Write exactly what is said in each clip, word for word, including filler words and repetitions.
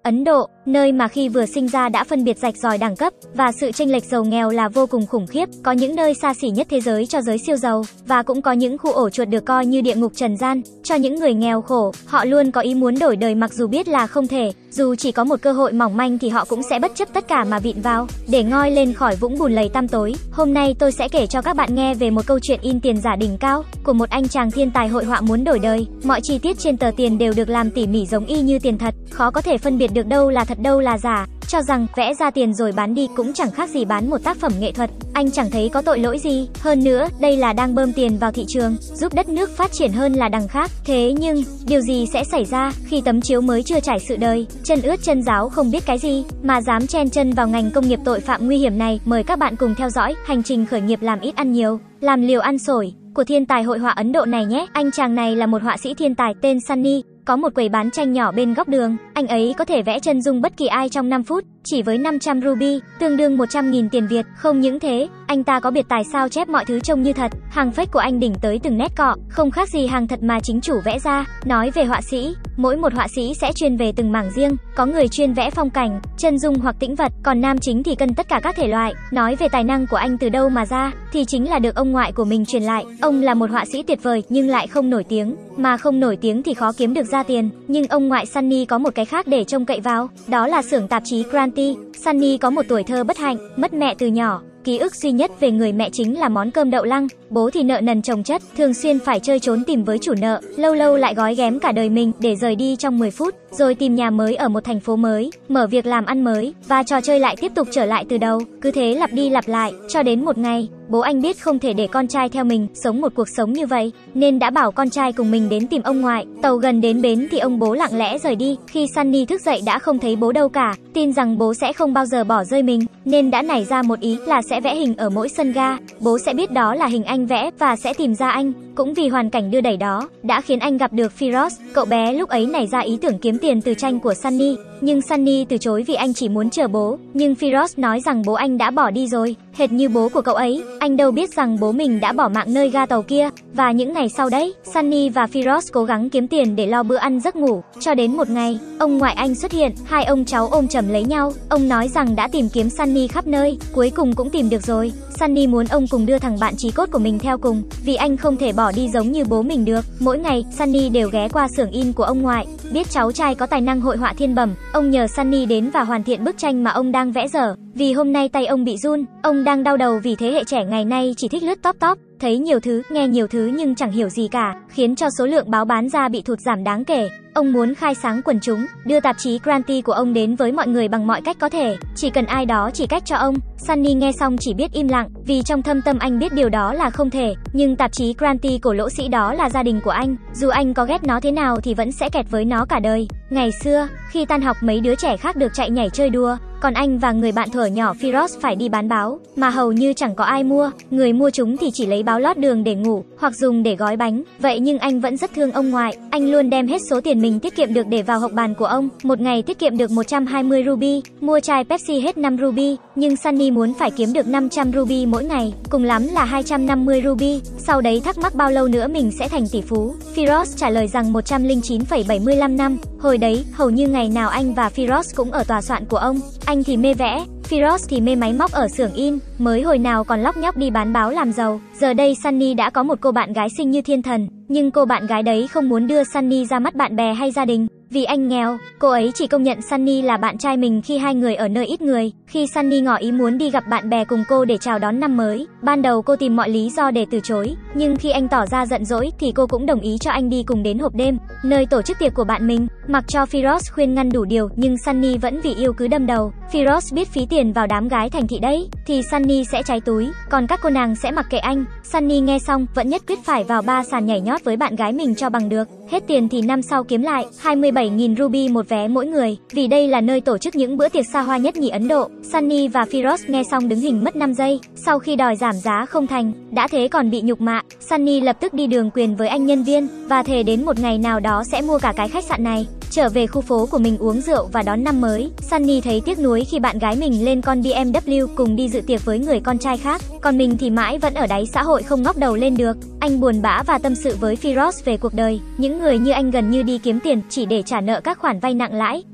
Ấn Độ, nơi mà khi vừa sinh ra đã phân biệt rạch ròi đẳng cấp, và sự chênh lệch giàu nghèo là vô cùng khủng khiếp, có những nơi xa xỉ nhất thế giới cho giới siêu giàu, và cũng có những khu ổ chuột được coi như địa ngục trần gian, cho những người nghèo khổ, họ luôn có ý muốn đổi đời mặc dù biết là không thể, dù chỉ có một cơ hội mỏng manh thì họ cũng sẽ bất chấp tất cả mà vịn vào, để ngoi lên khỏi vũng bùn lầy tăm tối. Hôm nay tôi sẽ kể cho các bạn nghe về một câu chuyện in tiền giả đỉnh cao, của một anh chàng thiên tài hội họa muốn đổi đời, mọi chi tiết trên tờ tiền đều được làm tỉ mỉ giống y như tiền thật, khó có thể phân biệt được đâu là thật đâu là giả, cho rằng vẽ ra tiền rồi bán đi cũng chẳng khác gì bán một tác phẩm nghệ thuật, anh chẳng thấy có tội lỗi gì, hơn nữa, đây là đang bơm tiền vào thị trường, giúp đất nước phát triển hơn là đằng khác. Thế nhưng, điều gì sẽ xảy ra khi tấm chiếu mới chưa trải sự đời, chân ướt chân ráo không biết cái gì, mà dám chen chân vào ngành công nghiệp tội phạm nguy hiểm này? Mời các bạn cùng theo dõi hành trình khởi nghiệp làm ít ăn nhiều, làm liều ăn sổi của thiên tài hội họa Ấn Độ này nhé. Anh chàng này là một họa sĩ thiên tài tên Sunny, có một quầy bán tranh nhỏ bên góc đường, anh ấy có thể vẽ chân dung bất kỳ ai trong năm phút, chỉ với năm trăm ruby, tương đương một trăm nghìn tiền Việt. Không những thế, anh ta có biệt tài sao chép mọi thứ trông như thật, hàng fake của anh đỉnh tới từng nét cọ, không khác gì hàng thật mà chính chủ vẽ ra. Nói về họa sĩ, mỗi một họa sĩ sẽ chuyên về từng mảng riêng, có người chuyên vẽ phong cảnh, chân dung hoặc tĩnh vật, còn nam chính thì cân tất cả các thể loại. Nói về tài năng của anh từ đâu mà ra, thì chính là được ông ngoại của mình truyền lại. Ông là một họa sĩ tuyệt vời nhưng lại không nổi tiếng, mà không nổi tiếng thì khó kiếm được ra tiền, nhưng ông ngoại Sunny có một cái khác để trông cậy vào, đó là xưởng tạp chí Kranti. Sunny có một tuổi thơ bất hạnh, mất mẹ từ nhỏ. Ký ức duy nhất về người mẹ chính là món cơm đậu lăng, bố thì nợ nần chồng chất, thường xuyên phải chơi trốn tìm với chủ nợ, lâu lâu lại gói ghém cả đời mình để rời đi trong mười phút, rồi tìm nhà mới ở một thành phố mới, mở việc làm ăn mới, và trò chơi lại tiếp tục trở lại từ đầu, cứ thế lặp đi lặp lại, cho đến một ngày, bố anh biết không thể để con trai theo mình, sống một cuộc sống như vậy, nên đã bảo con trai cùng mình đến tìm ông ngoại. Tàu gần đến bến thì ông bố lặng lẽ rời đi, khi Sunny thức dậy đã không thấy bố đâu cả, tin rằng bố sẽ không bao giờ bỏ rơi mình, nên đã nảy ra một ý là sẽ vẽ hình ở mỗi sân ga, bố sẽ biết đó là hình anh vẽ và sẽ tìm ra anh. Cũng vì hoàn cảnh đưa đẩy đó, đã khiến anh gặp được Firoz. Cậu bé lúc ấy nảy ra ý tưởng kiếm tiền từ tranh của Sunny, nhưng Sunny từ chối vì anh chỉ muốn chờ bố, nhưng Firoz nói rằng bố anh đã bỏ đi rồi, hệt như bố của cậu ấy. Anh đâu biết rằng bố mình đã bỏ mạng nơi ga tàu kia. Và những ngày sau đấy, Sunny và Firoz cố gắng kiếm tiền để lo bữa ăn giấc ngủ, cho đến một ngày, ông ngoại anh xuất hiện, hai ông cháu ôm chầm lấy nhau. Ông nói rằng đã tìm kiếm Sunny khắp nơi, cuối cùng cũng tìm được rồi. Sunny muốn ông cùng đưa thằng bạn chí cốt của mình theo cùng, vì anh không thể bỏ đi giống như bố mình được. Mỗi ngày, Sunny đều ghé qua xưởng in của ông ngoại, biết cháu trai có tài năng hội họa thiên bẩm, ông nhờ Sunny đến và hoàn thiện bức tranh mà ông đang vẽ dở. Vì hôm nay tay ông bị run, ông đang đau đầu vì thế hệ trẻ ngày nay chỉ thích lướt top top, thấy nhiều thứ, nghe nhiều thứ nhưng chẳng hiểu gì cả, khiến cho số lượng báo bán ra bị thụt giảm đáng kể. Ông muốn khai sáng quần chúng, đưa tạp chí Kranti của ông đến với mọi người bằng mọi cách có thể, chỉ cần ai đó chỉ cách cho ông. Sunny nghe xong chỉ biết im lặng, vì trong thâm tâm anh biết điều đó là không thể, nhưng tạp chí Kranti của lỗ sĩ đó là gia đình của anh, dù anh có ghét nó thế nào thì vẫn sẽ kẹt với nó cả đời. Ngày xưa, khi tan học mấy đứa trẻ khác được chạy nhảy chơi đùa, còn anh và người bạn thuở nhỏ Firoz phải đi bán báo, mà hầu như chẳng có ai mua, người mua chúng thì chỉ lấy báo lót đường để ngủ, hoặc dùng để gói bánh. Vậy nhưng anh vẫn rất thương ông ngoại, anh luôn đem hết số tiền mình tiết kiệm được để vào hộp bàn của ông. Một ngày tiết kiệm được một trăm hai mươi ruby, mua chai Pepsi hết năm ruby, nhưng Sunny muốn phải kiếm được năm trăm ruby mỗi ngày, cùng lắm là hai trăm năm mươi ruby. Sau đấy thắc mắc bao lâu nữa mình sẽ thành tỷ phú. Firoz trả lời rằng một trăm lẻ chín phẩy bảy mươi lăm năm. Hồi đấy, hầu như ngày nào anh và Firoz cũng ở tòa soạn của ông. Anh thì mê vẽ, Firoz thì mê máy móc ở xưởng in, mới hồi nào còn lóc nhóc đi bán báo làm giàu. Giờ đây Sunny đã có một cô bạn gái xinh như thiên thần, nhưng cô bạn gái đấy không muốn đưa Sunny ra mắt bạn bè hay gia đình, vì anh nghèo. Cô ấy chỉ công nhận Sunny là bạn trai mình khi hai người ở nơi ít người. Khi Sunny ngỏ ý muốn đi gặp bạn bè cùng cô để chào đón năm mới, ban đầu cô tìm mọi lý do để từ chối, nhưng khi anh tỏ ra giận dỗi thì cô cũng đồng ý cho anh đi cùng đến hộp đêm, nơi tổ chức tiệc của bạn mình. Mặc cho Firoz khuyên ngăn đủ điều, nhưng Sunny vẫn vì yêu cứ đâm đầu. Firoz biết phí tiền vào đám gái thành thị đấy, thì Sunny sẽ cháy túi, còn các cô nàng sẽ mặc kệ anh. Sunny nghe xong, vẫn nhất quyết phải vào ba sàn nhảy nhót với bạn gái mình cho bằng được. Hết tiền thì năm sau kiếm lại, hai mươi bảy nghìn ruby một vé mỗi người, vì đây là nơi tổ chức những bữa tiệc xa hoa nhất nhì Ấn Độ. Sunny và Firoz nghe xong đứng hình mất năm giây, sau khi đòi giảm giá không thành, đã thế còn bị nhục mạ. Sunny lập tức đi đường quyền với anh nhân viên, và thề đến một ngày nào đó sẽ mua cả cái khách sạn này. Trở về khu phố của mình uống rượu và đón năm mới, Sunny thấy tiếc nuối khi bạn gái mình lên con bê em vê cùng đi dự tiệc với người con trai khác, còn mình thì mãi vẫn ở đáy xã hội không ngóc đầu lên được. Anh buồn bã và tâm sự với Firoz về cuộc đời, những người như anh gần như đi kiếm tiền chỉ để trả nợ các khoản vay nặng lãi.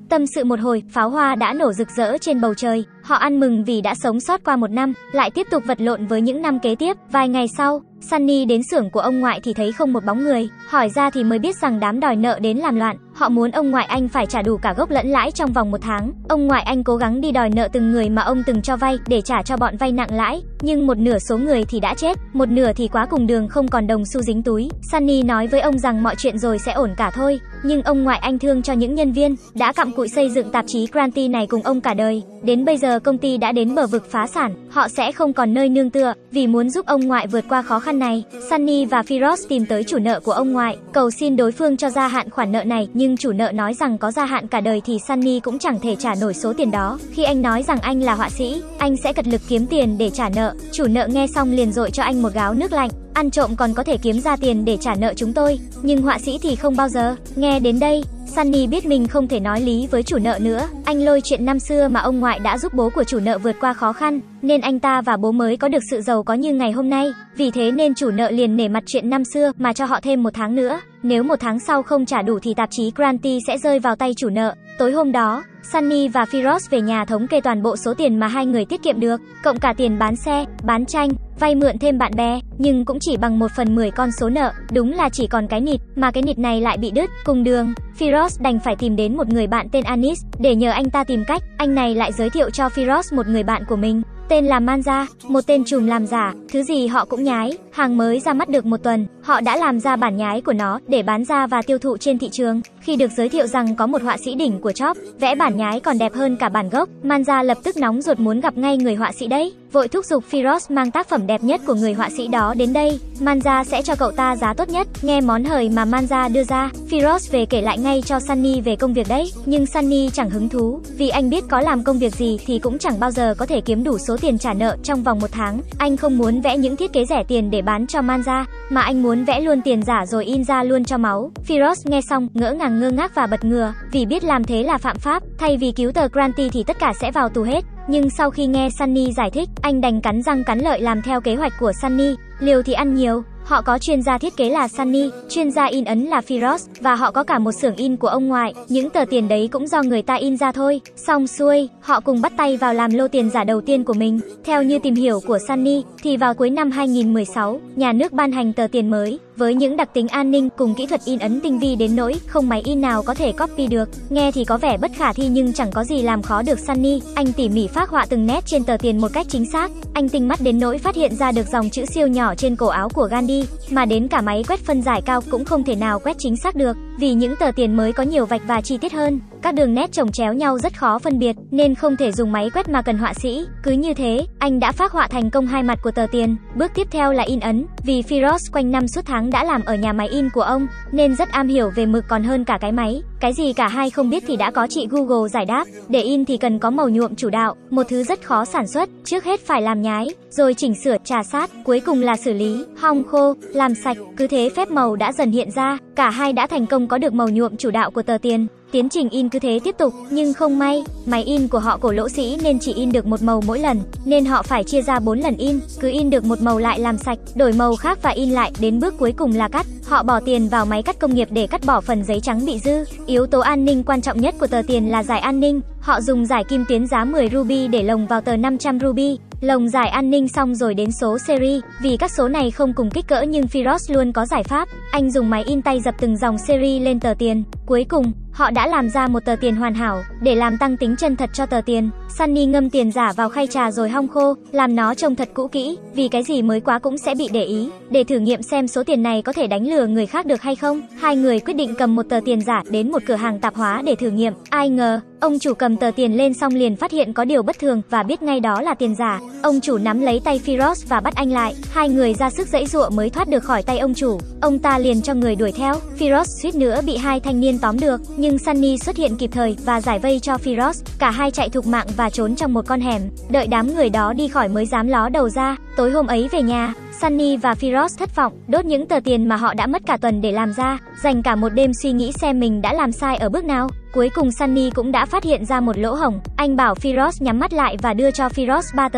Tâm sự một hồi, pháo hoa đã nổ rực rỡ trên bầu trời. Họ ăn mừng vì đã sống sót qua một năm, lại tiếp tục vật lộn với những năm kế tiếp. Vài ngày sau, Sunny đến xưởng của ông ngoại thì thấy không một bóng người. Hỏi ra thì mới biết rằng đám đòi nợ đến làm loạn. Họ muốn ông ngoại anh phải trả đủ cả gốc lẫn lãi trong vòng một tháng. Ông ngoại anh cố gắng đi đòi nợ từng người mà ông từng cho vay để trả cho bọn vay nặng lãi. Nhưng một nửa số người thì đã chết, một nửa thì quá cùng đường không còn đồng xu dính túi. Sunny nói với ông rằng mọi chuyện rồi sẽ ổn cả thôi. Nhưng ông ngoại anh thương cho những nhân viên đã cặm cụi xây dựng tạp chí Grantee này cùng ông cả đời. Đến bây giờ công ty đã đến bờ vực phá sản, họ sẽ không còn nơi nương tựa. Vì muốn giúp ông ngoại vượt qua khó khăn này, Sunny và Firoz tìm tới chủ nợ của ông ngoại, cầu xin đối phương cho gia hạn khoản nợ này. Nhưng chủ nợ nói rằng có gia hạn cả đời thì Sunny cũng chẳng thể trả nổi số tiền đó. Khi anh nói rằng anh là họa sĩ, anh sẽ cật lực kiếm tiền để trả nợ, chủ nợ nghe xong liền dội cho anh một gáo nước lạnh. Ăn trộm còn có thể kiếm ra tiền để trả nợ chúng tôi, nhưng họa sĩ thì không bao giờ. Nghe đến đây, Sunny biết mình không thể nói lý với chủ nợ nữa. Anh lôi chuyện năm xưa mà ông ngoại đã giúp bố của chủ nợ vượt qua khó khăn, nên anh ta và bố mới có được sự giàu có như ngày hôm nay. Vì thế nên chủ nợ liền nể mặt chuyện năm xưa mà cho họ thêm một tháng nữa. Nếu một tháng sau không trả đủ thì tạp chí Grantee sẽ rơi vào tay chủ nợ. Tối hôm đó, Sunny và Firoz về nhà thống kê toàn bộ số tiền mà hai người tiết kiệm được, cộng cả tiền bán xe, bán tranh, vay mượn thêm bạn bè, nhưng cũng chỉ bằng một phần mười con số nợ. Đúng là chỉ còn cái nịt, mà cái nịt này lại bị đứt. Cùng đường, Firoz đành phải tìm đến một người bạn tên Anis để nhờ anh ta tìm cách. Anh này lại giới thiệu cho Firoz một người bạn của mình, tên là Manja, một tên trùm làm giả, thứ gì họ cũng nhái. Hàng mới ra mắt được một tuần, họ đã làm ra bản nhái của nó để bán ra và tiêu thụ trên thị trường. Khi được giới thiệu rằng có một họa sĩ đỉnh của Chop vẽ bản nhái còn đẹp hơn cả bản gốc, Manja lập tức nóng ruột muốn gặp ngay người họa sĩ đấy, vội thúc giục Firoz mang tác phẩm đẹp nhất của người họa sĩ đó đến đây. Manja sẽ cho cậu ta giá tốt nhất. Nghe món hời mà Manja đưa ra, Firoz về kể lại ngay cho Sunny về công việc đấy, nhưng Sunny chẳng hứng thú, vì anh biết có làm công việc gì thì cũng chẳng bao giờ có thể kiếm đủ số tiền trả nợ trong vòng một tháng. Anh không muốn vẽ những thiết kế rẻ tiền để bán cho Manja, mà anh muốn vẽ luôn tiền giả rồi in ra luôn cho máu. Firoz nghe xong, ngỡ ngàng ngơ ngác và bật ngửa, vì biết làm thế là phạm pháp, thay vì cứu tờ Grantee thì tất cả sẽ vào tù hết. Nhưng sau khi nghe Sunny giải thích, anh đành cắn răng cắn lợi làm theo kế hoạch của Sunny. Liều thì ăn nhiều. Họ có chuyên gia thiết kế là Sunny, chuyên gia in ấn là Firoz, và họ có cả một xưởng in của ông ngoại. Những tờ tiền đấy cũng do người ta in ra thôi. Xong xuôi, họ cùng bắt tay vào làm lô tiền giả đầu tiên của mình. Theo như tìm hiểu của Sunny, thì vào cuối năm hai nghìn mười sáu, nhà nước ban hành tờ tiền mới, với những đặc tính an ninh cùng kỹ thuật in ấn tinh vi đến nỗi không máy in nào có thể copy được. Nghe thì có vẻ bất khả thi nhưng chẳng có gì làm khó được Sunny. Anh tỉ mỉ phác họa từng nét trên tờ tiền một cách chính xác. Anh tinh mắt đến nỗi phát hiện ra được dòng chữ siêu nhỏ trên cổ áo của Gandhi, mà đến cả máy quét phân giải cao cũng không thể nào quét chính xác được, vì những tờ tiền mới có nhiều vạch và chi tiết hơn. Các đường nét chồng chéo nhau rất khó phân biệt, nên không thể dùng máy quét mà cần họa sĩ. Cứ như thế, anh đã phác họa thành công hai mặt của tờ tiền. Bước tiếp theo là in ấn, vì Firoz quanh năm suốt tháng đã làm ở nhà máy in của ông, nên rất am hiểu về mực còn hơn cả cái máy. Cái gì cả hai không biết thì đã có chị Google giải đáp. Để in thì cần có màu nhuộm chủ đạo, một thứ rất khó sản xuất. Trước hết phải làm nhái, rồi chỉnh sửa, trà sát, cuối cùng là xử lý, hong khô, làm sạch. Cứ thế phép màu đã dần hiện ra, cả hai đã thành công có được màu nhuộm chủ đạo của tờ tiền. Tiến trình in cứ thế tiếp tục, nhưng không may, máy in của họ cổ lỗ sĩ nên chỉ in được một màu mỗi lần, nên họ phải chia ra bốn lần in, cứ in được một màu lại làm sạch, đổi màu khác và in lại, đến bước cuối cùng là cắt. Họ bỏ tiền vào máy cắt công nghiệp để cắt bỏ phần giấy trắng bị dư. Yếu tố an ninh quan trọng nhất của tờ tiền là giải an ninh. Họ dùng giải kim tuyến giá mười ruby để lồng vào tờ năm trăm ruby. Lồng giải an ninh xong rồi đến số series, vì các số này không cùng kích cỡ nhưng Firoz luôn có giải pháp. Anh dùng máy in tay dập từng dòng series lên tờ tiền. Cuối cùng, họ đã làm ra một tờ tiền hoàn hảo. Để làm tăng tính chân thật cho tờ tiền, Sunny ngâm tiền giả vào khay trà rồi hong khô, làm nó trông thật cũ kỹ, vì cái gì mới quá cũng sẽ bị để ý. Để thử nghiệm xem số tiền này có thể đánh lừa người khác được hay không, hai người quyết định cầm một tờ tiền giả đến một cửa hàng tạp hóa để thử nghiệm. Ai ngờ, ông chủ cầm tờ tiền lên xong liền phát hiện có điều bất thường và biết ngay đó là tiền giả. Ông chủ nắm lấy tay Firoz và bắt anh lại. Hai người ra sức giãy giụa mới thoát được khỏi tay ông chủ. Ông ta liền cho người đuổi theo. Firoz suýt nữa bị hai thanh niên tóm được, nhưng Sunny xuất hiện kịp thời và giải vây cho Firoz. Cả hai chạy thục mạng và trốn trong một con hẻm, đợi đám người đó đi khỏi mới dám ló đầu ra. Tối hôm ấy về nhà, Sunny và Firoz thất vọng, đốt những tờ tiền mà họ đã mất cả tuần để làm ra, dành cả một đêm suy nghĩ xem mình đã làm sai ở bước nào. Cuối cùng Sunny cũng đã phát hiện ra một lỗ hổng. Anh bảo Firoz nhắm mắt lại và đưa cho Firoz ba tờ tiền.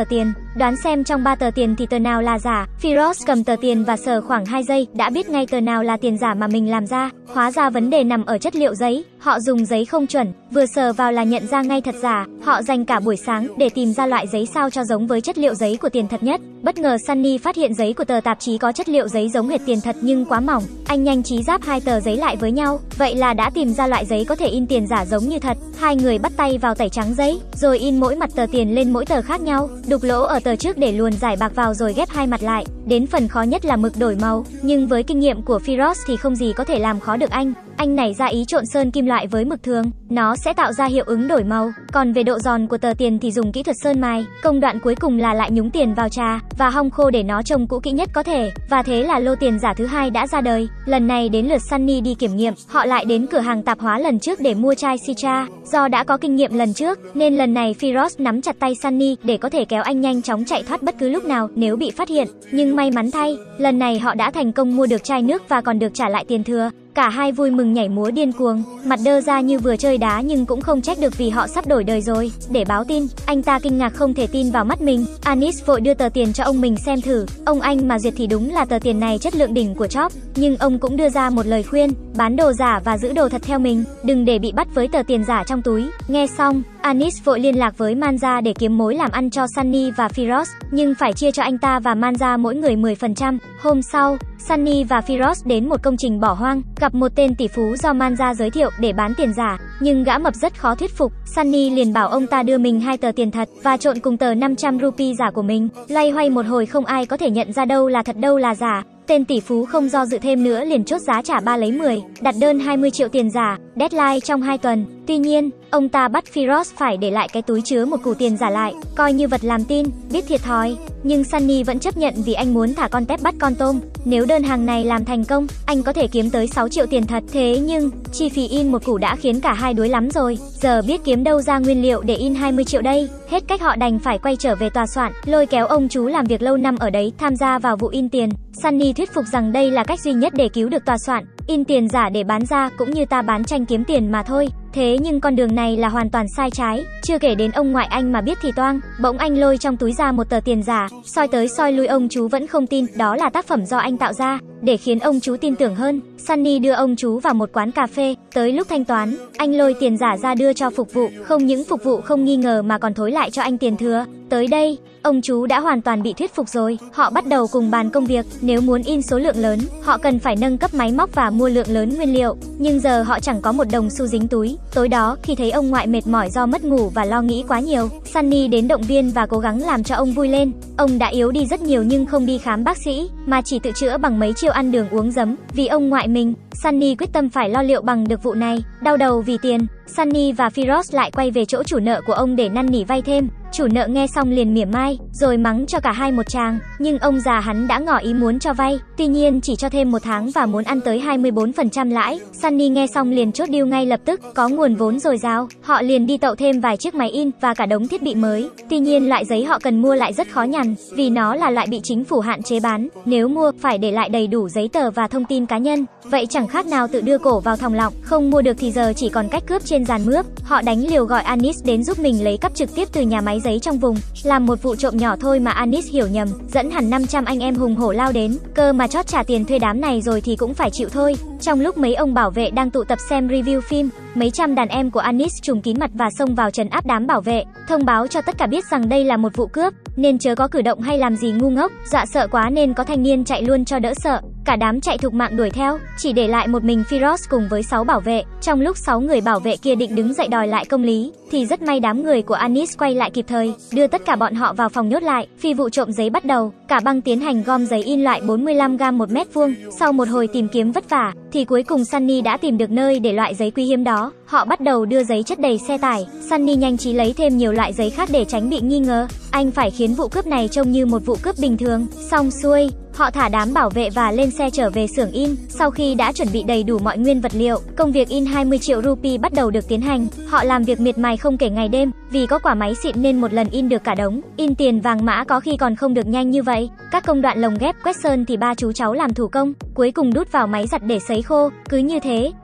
đoán xem trong ba tờ tiền thì tờ nào là giả. Firoz cầm tờ tiền và sờ khoảng hai giây, đã biết ngay tờ nào là tiền giả mà mình làm ra. Hóa ra vấn đề nằm ở chất liệu giấy, họ dùng giấy không chuẩn, vừa sờ vào là nhận ra ngay thật giả. Họ dành cả buổi sáng để tìm ra loại giấy sao cho giống với chất liệu giấy của tiền thật nhất. Bất ngờ Sunny phát hiện giấy của tờ tạp chí có chất liệu giấy giống hệt tiền thật nhưng quá mỏng. Anh nhanh trí ráp hai tờ giấy lại với nhau, vậy là đã tìm ra loại giấy có thể in tiền giả giống như thật. Hai người bắt tay vào tẩy trắng giấy, rồi in mỗi mặt tờ tiền lên mỗi tờ khác nhau, đục lỗ ở tờ trước để luồn giải bạc vào rồi ghép hai mặt lại. Đến phần khó nhất là mực đổi màu, nhưng với kinh nghiệm của Firoz thì không gì có thể làm khó được anh. Anh nảy ra ý trộn sơn kim loại với mực thường, nó sẽ tạo ra hiệu ứng đổi màu. Còn về độ giòn của tờ tiền thì dùng kỹ thuật sơn mài. Công đoạn cuối cùng là lại nhúng tiền vào trà và hong khô để nó trông cũ kỹ nhất có thể. Và thế là lô tiền giả thứ hai đã ra đời. Lần này đến lượt Sunny đi kiểm nghiệm. Họ lại đến cửa hàng tạp hóa lần trước để mua chai Citra. Do đã có kinh nghiệm lần trước nên lần này Firoz nắm chặt tay Sunny để có thể kéo anh nhanh chóng chạy thoát bất cứ lúc nào nếu bị phát hiện. Nhưng may mắn thay, lần này họ đã thành công mua được chai nước và còn được trả lại tiền thừa. Cả hai vui mừng nhảy múa điên cuồng, mặt đơ ra như vừa chơi đá nhưng cũng không trách được vì họ sắp đổi đời rồi. Để báo tin, anh ta kinh ngạc không thể tin vào mắt mình. Anis vội đưa tờ tiền cho ông mình xem thử. Ông anh mà duyệt thì đúng là tờ tiền này chất lượng đỉnh của Chop, nhưng ông cũng đưa ra một lời khuyên, bán đồ giả và giữ đồ thật theo mình, đừng để bị bắt với tờ tiền giả trong túi. Nghe xong, Anis vội liên lạc với Manja để kiếm mối làm ăn cho Sunny và Firoz, nhưng phải chia cho anh ta và Manja mỗi người mười phần trăm. Hôm sau, Sunny và Firoz đến một công trình bỏ hoang, gặp một tên tỷ phú do Manja giới thiệu để bán tiền giả, nhưng gã mập rất khó thuyết phục. Sunny liền bảo ông ta đưa mình hai tờ tiền thật và trộn cùng tờ năm trăm rupee giả của mình. Loay hoay một hồi không ai có thể nhận ra đâu là thật đâu là giả. Tên tỷ phú không do dự thêm nữa liền chốt giá trả ba lấy mười, đặt đơn hai mươi triệu tiền giả, deadline trong hai tuần. Tuy nhiên, ông ta bắt Firoz phải để lại cái túi chứa một củ tiền giả lại, coi như vật làm tin, biết thiệt thòi. Nhưng Sunny vẫn chấp nhận vì anh muốn thả con tép bắt con tôm. Nếu đơn hàng này làm thành công, anh có thể kiếm tới sáu triệu tiền thật. Thế nhưng, chi phí in một củ đã khiến cả hai đuối lắm rồi. Giờ biết kiếm đâu ra nguyên liệu để in hai mươi triệu đây. Hết cách họ đành phải quay trở về tòa soạn, lôi kéo ông chú làm việc lâu năm ở đấy tham gia vào vụ in tiền. Sunny thuyết phục rằng đây là cách duy nhất để cứu được tòa soạn. In tiền giả để bán ra cũng như ta bán tranh kiếm tiền mà thôi. Thế nhưng con đường này là hoàn toàn sai trái. Chưa kể đến ông ngoại anh mà biết thì toang. Bỗng anh lôi trong túi ra một tờ tiền giả, soi tới soi lui ông chú vẫn không tin đó là tác phẩm do anh tạo ra. Để khiến ông chú tin tưởng hơn, Sunny đưa ông chú vào một quán cà phê. Tới lúc thanh toán, anh lôi tiền giả ra đưa cho phục vụ. Không những phục vụ không nghi ngờ mà còn thối lại cho anh tiền thừa. Tới đây, ông chú đã hoàn toàn bị thuyết phục rồi. Họ bắt đầu cùng bàn công việc. Nếu muốn in số lượng lớn, họ cần phải nâng cấp máy móc và mua lượng lớn nguyên liệu. Nhưng giờ họ chẳng có một đồng xu dính túi. Tối đó, khi thấy ông ngoại mệt mỏi do mất ngủ và lo nghĩ quá nhiều, Sunny đến động viên và cố gắng làm cho ông vui lên. Ông đã yếu đi rất nhiều nhưng không đi khám bác sĩ, mà chỉ tự chữa bằng mấy chiêu ăn đường uống giấm. Vì ông ngoại mình, Sunny quyết tâm phải lo liệu bằng được vụ này. Đau đầu vì tiền, Sunny và Firoz lại quay về chỗ chủ nợ của ông để năn nỉ vay thêm. Chủ nợ nghe xong liền mỉa mai, rồi mắng cho cả hai một tràng. Nhưng ông già hắn đã ngỏ ý muốn cho vay, tuy nhiên chỉ cho thêm một tháng và muốn ăn tới hai mươi bốn phần trăm lãi. Sunny nghe xong liền chốt deal ngay lập tức, có nguồn vốn dồi dào. Họ liền đi tậu thêm vài chiếc máy in và cả đống thiết bị mới. Tuy nhiên loại giấy họ cần mua lại rất khó nhằn, vì nó là loại bị chính phủ hạn chế bán. Nếu mua, phải để lại đầy đủ giấy tờ và thông tin cá nhân. Vậy chẳng khác nào tự đưa cổ vào thòng lọng. Không mua được thì giờ chỉ còn cách cướp trên giàn mướp. Họ đánh liều gọi Anis đến giúp mình lấy cắp trực tiếp từ nhà máy giấy trong vùng. Làm một vụ trộm nhỏ thôi mà Anis hiểu nhầm, dẫn hẳn năm trăm anh em hùng hổ lao đến. Cơ mà chót trả tiền thuê đám này rồi thì cũng phải chịu thôi. Trong lúc mấy ông bảo vệ đang tụ tập xem review phim, mấy trăm đàn em của Anis trùm kín mặt và xông vào trấn áp đám bảo vệ, thông báo cho tất cả biết rằng đây là một vụ cướp, nên chớ có cử động hay làm gì ngu ngốc. Dọa sợ quá nên có thanh niên chạy luôn cho đỡ sợ. Cả đám chạy thục mạng đuổi theo, chỉ để lại một mình Firoz cùng với sáu bảo vệ. Trong lúc sáu người bảo vệ kia định đứng dậy đòi lại công lý, thì rất may đám người của Anis quay lại kịp thời, đưa tất cả bọn họ vào phòng nhốt lại. Phi vụ trộm giấy bắt đầu, cả băng tiến hành gom giấy in loại bốn mươi lăm gam một mét vuông. Sau một hồi tìm kiếm vất vả, thì cuối cùng Sunny đã tìm được nơi để loại giấy quý hiếm đó. Họ bắt đầu đưa giấy chất đầy xe tải. Sunny nhanh trí lấy thêm nhiều loại giấy khác để tránh bị nghi ngờ. Anh phải khiến vụ cướp này trông như một vụ cướp bình thường. Xong xuôi, họ thả đám bảo vệ và lên xe trở về xưởng in. Sau khi đã chuẩn bị đầy đủ mọi nguyên vật liệu, công việc in hai mươi triệu rupee bắt đầu được tiến hành. Họ làm việc miệt mài không kể ngày đêm, vì có quả máy xịn nên một lần in được cả đống. In tiền vàng mã có khi còn không được nhanh như vậy. Các công đoạn lồng ghép, quét sơn thì ba chú cháu làm thủ công, cuối cùng đút vào máy giặt để sấy khô. Cứ như thế,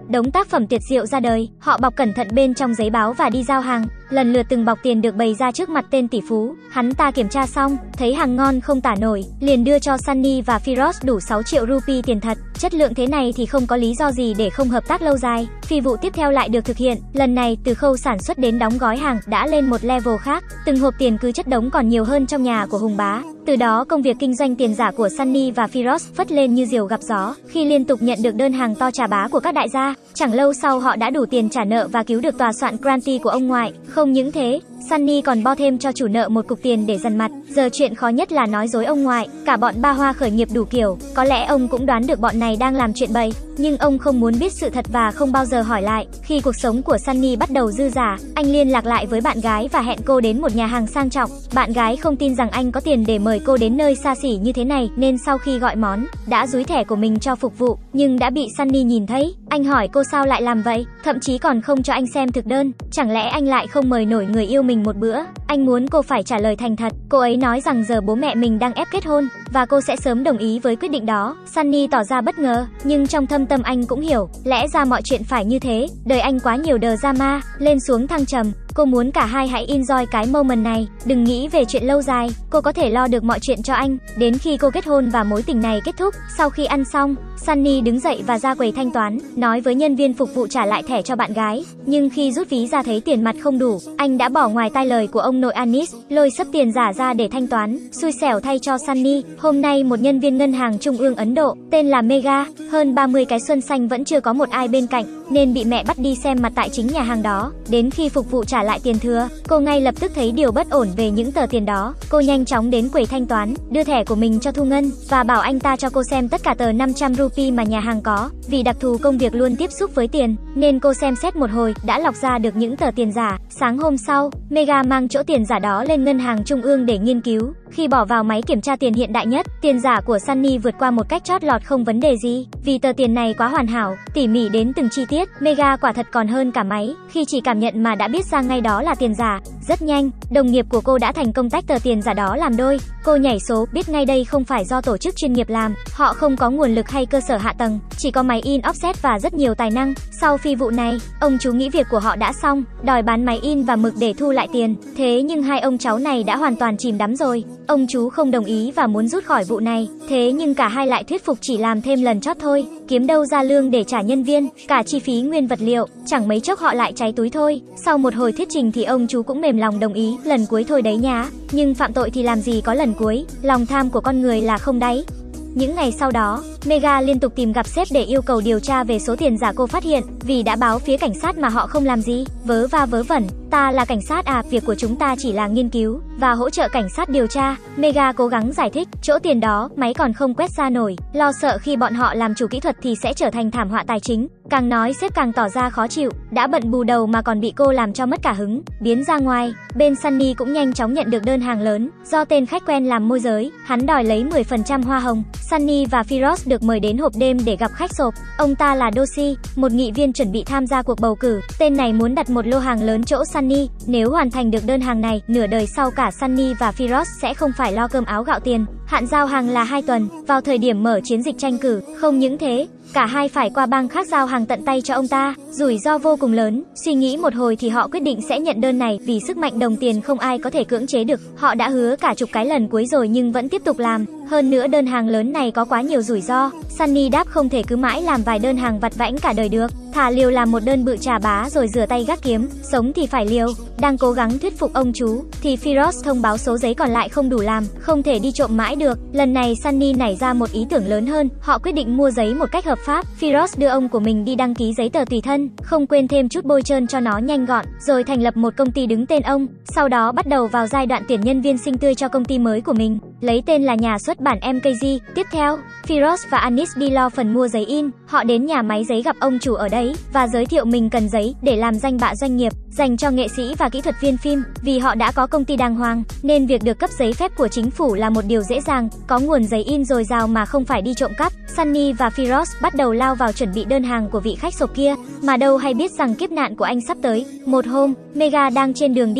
đống tác phẩm tuyệt diệu ra đời. Họ bọc cẩn thận bên trong giấy báo và đi giao hàng. Lần lượt từng bọc tiền được bày ra trước mặt tên tỷ phú. Hắn ta kiểm tra xong, thấy hàng ngon không tả nổi, liền đưa cho Sunny và Firoz đủ sáu triệu rupee tiền thật. Chất lượng thế này thì không có lý do gì để không hợp tác lâu dài. Phi vụ tiếp theo lại được thực hiện. Lần này từ khâu sản xuất đến đóng gói hàng đã lên một level khác. Từng hộp tiền cứ chất đống còn nhiều hơn trong nhà của Hùng Bá. Từ đó công việc kinh doanh tiền giả của Sunny và Firoz phất lên như diều gặp gió, khi liên tục nhận được đơn hàng to trà bá của các đại gia. Chẳng lâu sau họ đã đủ tiền trả nợ và cứu được tòa soạn Granty của ông ngoại. Không những thế, Sunny còn bo thêm cho chủ nợ một cục tiền để dằn mặt. Giờ chuyện khó nhất là nói dối ông ngoại. Cả bọn ba hoa khởi nghiệp đủ kiểu, có lẽ ông cũng đoán được bọn này đang làm chuyện bậy, nhưng ông không muốn biết sự thật và không bao giờ hỏi lại. Khi cuộc sống của Sunny bắt đầu dư dả, anh liên lạc lại với bạn gái và hẹn cô đến một nhà hàng sang trọng. Bạn gái không tin rằng anh có tiền để mời cô đến nơi xa xỉ như thế này, nên sau khi gọi món, đã dúi thẻ của mình cho phục vụ, nhưng đã bị Sunny nhìn thấy. Anh hỏi cô sao lại làm vậy, thậm chí còn không cho anh xem thực đơn. Chẳng lẽ anh lại không mời nổi người yêu mình một bữa? Anh muốn cô phải trả lời thành thật. Cô ấy nói rằng giờ bố mẹ mình đang ép kết hôn và cô sẽ sớm đồng ý với quyết định đó. Sunny tỏ ra bất ngờ, nhưng trong thâm tâm anh cũng hiểu, lẽ ra mọi chuyện phải như thế. Đời anh quá nhiều drama, lên xuống thăng trầm. Cô muốn cả hai hãy enjoy cái moment này, đừng nghĩ về chuyện lâu dài. Cô có thể lo được mọi chuyện cho anh, đến khi cô kết hôn và mối tình này kết thúc. Sau khi ăn xong, Sunny đứng dậy và ra quầy thanh toán, nói với nhân viên phục vụ trả lại thẻ cho bạn gái. Nhưng khi rút ví ra thấy tiền mặt không đủ, anh đã bỏ ngoài tai lời của ông nội Anis, lôi xấp tiền giả ra để thanh toán. Xui xẻo thay cho Sunny, hôm nay một nhân viên ngân hàng trung ương Ấn Độ, tên là Mega, hơn ba mươi cái xuân xanh vẫn chưa có một ai bên cạnh, nên bị mẹ bắt đi xem mặt tại chính nhà hàng đó. Đến khi phục vụ trả lại tiền thừa, cô ngay lập tức thấy điều bất ổn về những tờ tiền đó. Cô nhanh chóng đến quầy thanh toán, đưa thẻ của mình cho Thu Ngân và bảo anh ta cho cô xem tất cả tờ năm trăm rupee mà nhà hàng có. Vì đặc thù công việc luôn tiếp xúc với tiền, nên cô xem xét một hồi đã lọc ra được những tờ tiền giả. Sáng hôm sau, Mega mang chỗ tiền giả đó lên ngân hàng trung ương để nghiên cứu. Khi bỏ vào máy kiểm tra tiền hiện đại nhất, tiền giả của Sunny vượt qua một cách chót lọt không vấn đề gì. Vì tờ tiền này quá hoàn hảo, tỉ mỉ đến từng chi tiết, Mega quả thật còn hơn cả máy. Khi chỉ cảm nhận mà đã biết ra ngay đó là tiền giả. Rất nhanh, đồng nghiệp của cô đã thành công tách tờ tiền giả đó làm đôi. Cô nhảy số, biết ngay đây không phải do tổ chức chuyên nghiệp làm. Họ không có nguồn lực hay cơ sở hạ tầng, chỉ có máy in offset và rất nhiều tài năng. Sau phi vụ này, ông chú nghĩ việc của họ đã xong, đòi bán máy in và mực để thu lại tiền. Thế nhưng hai ông cháu này đã hoàn toàn chìm đắm rồi. Ông chú không đồng ý và muốn rút khỏi vụ này. Thế nhưng cả hai lại thuyết phục chỉ làm thêm lần chót thôi, kiếm đâu ra lương để trả nhân viên, cả chi phí nguyên vật liệu, chẳng mấy chốc họ lại cháy túi thôi. Sau một hồi thuyết trình thì ông chú cũng mềm lòng đồng ý, lần cuối thôi đấy nhá. Nhưng phạm tội thì làm gì có lần cuối, lòng tham của con người là không đáy. Những ngày sau đó, Mega liên tục tìm gặp sếp để yêu cầu điều tra về số tiền giả cô phát hiện, vì đã báo phía cảnh sát mà họ không làm gì. Vớ va vớ vẩn, ta là cảnh sát à, việc của chúng ta chỉ là nghiên cứu và hỗ trợ cảnh sát điều tra. Mega cố gắng giải thích, chỗ tiền đó, máy còn không quét ra nổi, lo sợ khi bọn họ làm chủ kỹ thuật thì sẽ trở thành thảm họa tài chính. Càng nói sếp càng tỏ ra khó chịu, đã bận bù đầu mà còn bị cô làm cho mất cả hứng, biến ra ngoài. Bên Sunny cũng nhanh chóng nhận được đơn hàng lớn, do tên khách quen làm môi giới, hắn đòi lấy mười phần trăm hoa hồng. Sunny và Firoz được mời đến hộp đêm để gặp khách sộp. Ông ta là Doshi, một nghị viên chuẩn bị tham gia cuộc bầu cử. Tên này muốn đặt một lô hàng lớn chỗ Sunny. Nếu hoàn thành được đơn hàng này, nửa đời sau cả Sunny và Firoz sẽ không phải lo cơm áo gạo tiền. Hạn giao hàng là hai tuần, vào thời điểm mở chiến dịch tranh cử. Không những thế, cả hai phải qua bang khác giao hàng tận tay cho ông ta, rủi ro vô cùng lớn. Suy nghĩ một hồi thì họ quyết định sẽ nhận đơn này, vì sức mạnh đồng tiền không ai có thể cưỡng chế được. Họ đã hứa cả chục cái lần cuối rồi nhưng vẫn tiếp tục làm. Hơn nữa đơn hàng lớn này có quá nhiều rủi ro. Sunny đáp không thể cứ mãi làm vài đơn hàng vặt vãnh cả đời được, thà liều làm một đơn bự trà bá rồi rửa tay gác kiếm, sống thì phải liều. Đang cố gắng thuyết phục ông chú thì Firoz thông báo số giấy còn lại không đủ làm, không thể đi trộm mãi được. Lần này Sunny nảy ra một ý tưởng lớn hơn, họ quyết định mua giấy một cách hợp pháp. Firoz đưa ông của mình đi đăng ký giấy tờ tùy thân, không quên thêm chút bôi trơn cho nó nhanh gọn, rồi thành lập một công ty đứng tên ông. Sau đó bắt đầu vào giai đoạn tuyển nhân viên xinh tươi cho công ty mới của mình, lấy tên là nhà xuất bản em ca giê. Tiếp theo, Firoz và Anis đi lo phần mua giấy in. Họ đến nhà máy giấy gặp ông chủ ở đấy và giới thiệu mình cần giấy để làm danh bạ doanh nghiệp dành cho nghệ sĩ và kỹ thuật viên phim. Vì họ đã có công ty đàng hoàng nên việc được cấp giấy phép của chính phủ là một điều dễ dàng, có nguồn giấy in dồi dào mà không phải đi trộm cắp. Sunny và Firoz bắt đầu lao vào chuẩn bị đơn hàng của vị khách sộp kia, mà đâu hay biết rằng kiếp nạn của anh sắp tới. Một hôm, Mega đang trên đường đi làm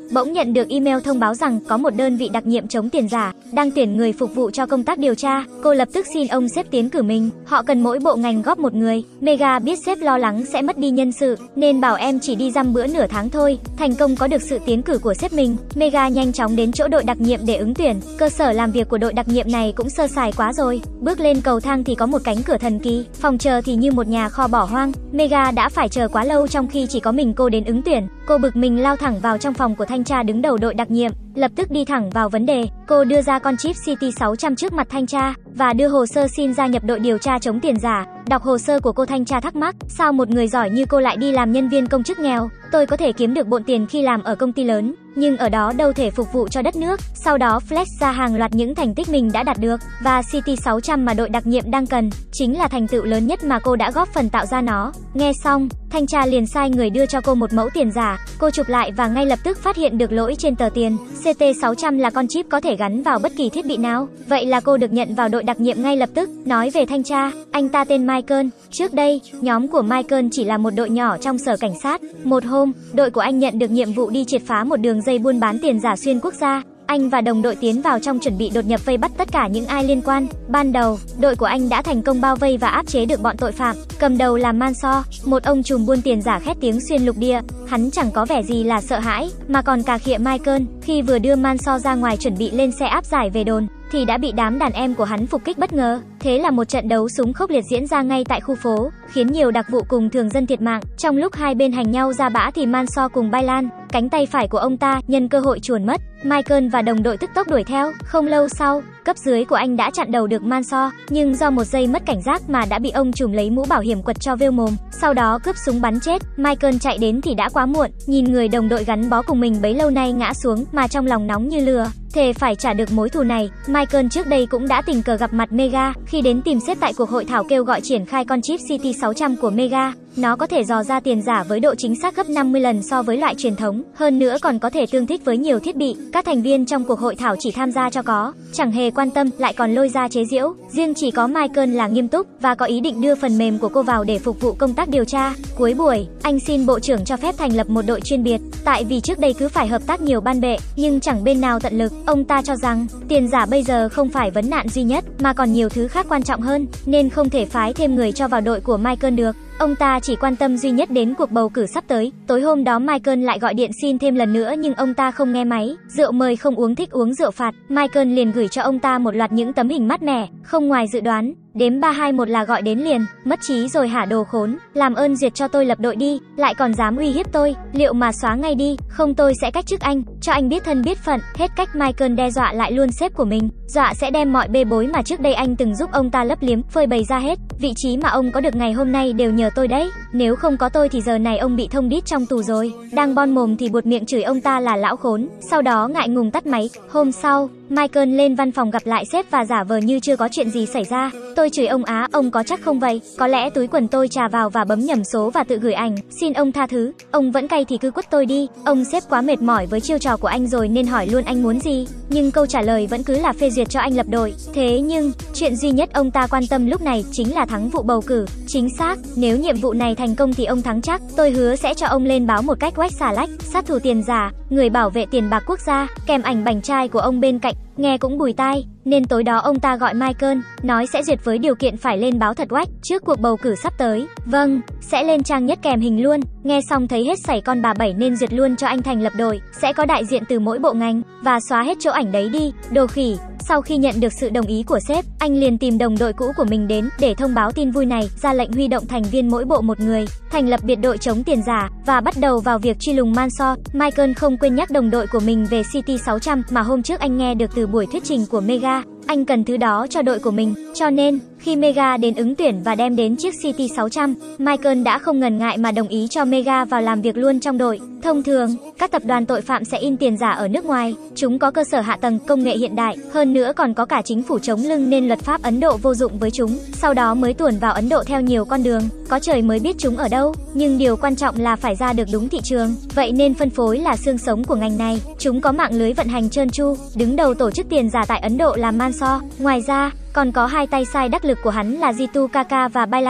bỗng nhận được email thông báo rằng có một đơn vị đặc nhiệm chống tiền giả đang tuyển người phục vụ cho công tác điều tra. Cô lập tức xin ông sếp tiến cử mình. Họ cần mỗi bộ ngành góp một người. Mega biết sếp lo lắng sẽ mất đi nhân sự nên bảo em chỉ đi dăm bữa nửa tháng thôi. Thành công có được sự tiến cử của sếp mình, Mega nhanh chóng đến chỗ đội đặc nhiệm để ứng tuyển. Cơ sở làm việc của đội đặc nhiệm này cũng sơ sài quá rồi. Bước lên cầu thang thì có một cánh cửa thần kỳ, phòng chờ thì như một nhà kho bỏ hoang. Mega đã phải chờ quá lâu trong khi chỉ có mình cô đến ứng tuyển. Cô bực mình lao thẳng vào trong phòng của thanh tra đứng đầu đội đặc nhiệm, lập tức đi thẳng vào vấn đề. Cô đưa ra con chip C T sáu trăm trước mặt thanh tra và đưa hồ sơ xin gia nhập đội điều tra chống tiền giả. Đọc hồ sơ của cô, thanh tra thắc mắc, sao một người giỏi như cô lại đi làm nhân viên công chức nghèo? Tôi có thể kiếm được bộn tiền khi làm ở công ty lớn, nhưng ở đó đâu thể phục vụ cho đất nước. Sau đó flex ra hàng loạt những thành tích mình đã đạt được, và C T sáu trăm mà đội đặc nhiệm đang cần chính là thành tựu lớn nhất mà cô đã góp phần tạo ra nó. Nghe xong, thanh tra liền sai người đưa cho cô một mẫu tiền giả. Cô chụp lại và ngay lập tức phát hiện được lỗi trên tờ tiền. C T sáu trăm là con chip có thể gắn vào bất kỳ thiết bị nào. Vậy là cô được nhận vào đội đặc nhiệm ngay lập tức. Nói về thanh tra, anh ta tên Michael. Trước đây, nhóm của Michael chỉ là một đội nhỏ trong sở cảnh sát. Một hôm, đội của anh nhận được nhiệm vụ đi triệt phá một đường dây buôn bán tiền giả xuyên quốc gia. Anh và đồng đội tiến vào trong chuẩn bị đột nhập vây bắt tất cả những ai liên quan. Ban đầu, đội của anh đã thành công bao vây và áp chế được bọn tội phạm. Cầm đầu là Manso, một ông trùm buôn tiền giả khét tiếng xuyên lục địa. Hắn chẳng có vẻ gì là sợ hãi, mà còn cà khịa Michael. Khi vừa đưa Manso ra ngoài chuẩn bị lên xe áp giải về đồn, thì đã bị đám đàn em của hắn phục kích bất ngờ. Thế là một trận đấu súng khốc liệt diễn ra ngay tại khu phố, khiến nhiều đặc vụ cùng thường dân thiệt mạng. Trong lúc hai bên hành nhau ra bã thì Manso cùng Bailan, cánh tay phải của ông ta, nhân cơ hội chuồn mất. Michael và đồng đội tức tốc đuổi theo. Không lâu sau, cấp dưới của anh đã chặn đầu được Manso, nhưng do một giây mất cảnh giác mà đã bị ông trùm lấy mũ bảo hiểm quật cho vêu mồm, sau đó cướp súng bắn chết. Michael chạy đến thì đã quá muộn. Nhìn người đồng đội gắn bó cùng mình bấy lâu nay ngã xuống, mà trong lòng nóng như lửa, thề phải trả được mối thù này. Michael trước đây cũng đã tình cờ gặp mặt Mega khi đến tìm sếp tại cuộc hội thảo kêu gọi triển khai con chip C T sáu trăm của Mega. Nó có thể dò ra tiền giả với độ chính xác gấp năm mươi lần so với loại truyền thống, hơn nữa còn có thể tương thích với nhiều thiết bị. Các thành viên trong cuộc hội thảo chỉ tham gia cho có, chẳng hề quan tâm, lại còn lôi ra chế giễu. Riêng chỉ có Michael là nghiêm túc và có ý định đưa phần mềm của cô vào để phục vụ công tác điều tra. Cuối buổi, anh xin bộ trưởng cho phép thành lập một đội chuyên biệt, tại vì trước đây cứ phải hợp tác nhiều ban bệ, nhưng chẳng bên nào tận lực. Ông ta cho rằng tiền giả bây giờ không phải vấn nạn duy nhất, mà còn nhiều thứ khác quan trọng hơn, nên không thể phái thêm người cho vào đội của Michael được. Ông ta chỉ quan tâm duy nhất đến cuộc bầu cử sắp tới. Tối hôm đó Michael lại gọi điện xin thêm lần nữa nhưng ông ta không nghe máy. Rượu mời không uống, thích uống rượu phạt. Michael liền gửi cho ông ta một loạt những tấm hình mát mẻ, không ngoài dự đoán. Đếm ba hai một là gọi đến liền. Mất trí rồi hả đồ khốn, làm ơn duyệt cho tôi lập đội đi, lại còn dám uy hiếp tôi, liệu mà xóa ngay đi, không tôi sẽ cách chức anh, cho anh biết thân biết phận. Hết cách, Michael đe dọa lại luôn sếp của mình, dọa sẽ đem mọi bê bối mà trước đây anh từng giúp ông ta lấp liếm, phơi bày ra hết. Vị trí mà ông có được ngày hôm nay đều nhờ tôi đấy, nếu không có tôi thì giờ này ông bị thông đít trong tù rồi. Đang bon mồm thì buột miệng chửi ông ta là lão khốn, sau đó ngại ngùng tắt máy. Hôm sau, Michael lên văn phòng gặp lại sếp và giả vờ như chưa có chuyện gì xảy ra. Tôi chửi ông á, ông có chắc không vậy? Có lẽ túi quần tôi trà vào và bấm nhầm số và tự gửi ảnh, xin ông tha thứ. Ông vẫn cay thì cứ quất tôi đi. Ông sếp quá mệt mỏi với chiêu trò của anh rồi nên hỏi luôn anh muốn gì, nhưng câu trả lời vẫn cứ là phê duyệt cho anh lập đội. Thế nhưng, chuyện duy nhất ông ta quan tâm lúc này chính là thắng vụ bầu cử. Chính xác, nếu nhiệm vụ này thành công thì ông thắng chắc. Tôi hứa sẽ cho ông lên báo một cách quách xà lách, sát thủ tiền giả, người bảo vệ tiền bạc quốc gia, kèm ảnh bảnh trai của ông bên cạnh. Nghe cũng bùi tai, nên tối đó ông ta gọi Michael, nói sẽ duyệt với điều kiện phải lên báo thật oách trước cuộc bầu cử sắp tới. Vâng, sẽ lên trang nhất kèm hình luôn. Nghe xong thấy hết sảy con bà bảy nên duyệt luôn cho anh thành lập đội, sẽ có đại diện từ mỗi bộ ngành, và xóa hết chỗ ảnh đấy đi, đồ khỉ. Sau khi nhận được sự đồng ý của sếp, anh liền tìm đồng đội cũ của mình đến để thông báo tin vui này, ra lệnh huy động thành viên mỗi bộ một người, thành lập biệt đội chống tiền giả và bắt đầu vào việc truy lùng Manso. Michael không quên nhắc đồng đội của mình về C T sáu trăm mà hôm trước anh nghe được từ buổi thuyết trình của Mega. Anh cần thứ đó cho đội của mình, cho nên khi Mega đến ứng tuyển và đem đến chiếc C T sáu trăm, Michael đã không ngần ngại mà đồng ý cho Mega vào làm việc luôn trong đội. Thông thường, các tập đoàn tội phạm sẽ in tiền giả ở nước ngoài, chúng có cơ sở hạ tầng công nghệ hiện đại, hơn nữa còn có cả chính phủ chống lưng nên luật pháp Ấn Độ vô dụng với chúng, sau đó mới tuồn vào Ấn Độ theo nhiều con đường, có trời mới biết chúng ở đâu, nhưng điều quan trọng là phải ra được đúng thị trường, vậy nên phân phối là xương sống của ngành này. Chúng có mạng lưới vận hành trơn tru, đứng đầu tổ chức tiền giả tại Ấn Độ là Manso. Ngoài ra, còn có hai tay sai đắc lực của hắn là Jitu Kaka và Bailan.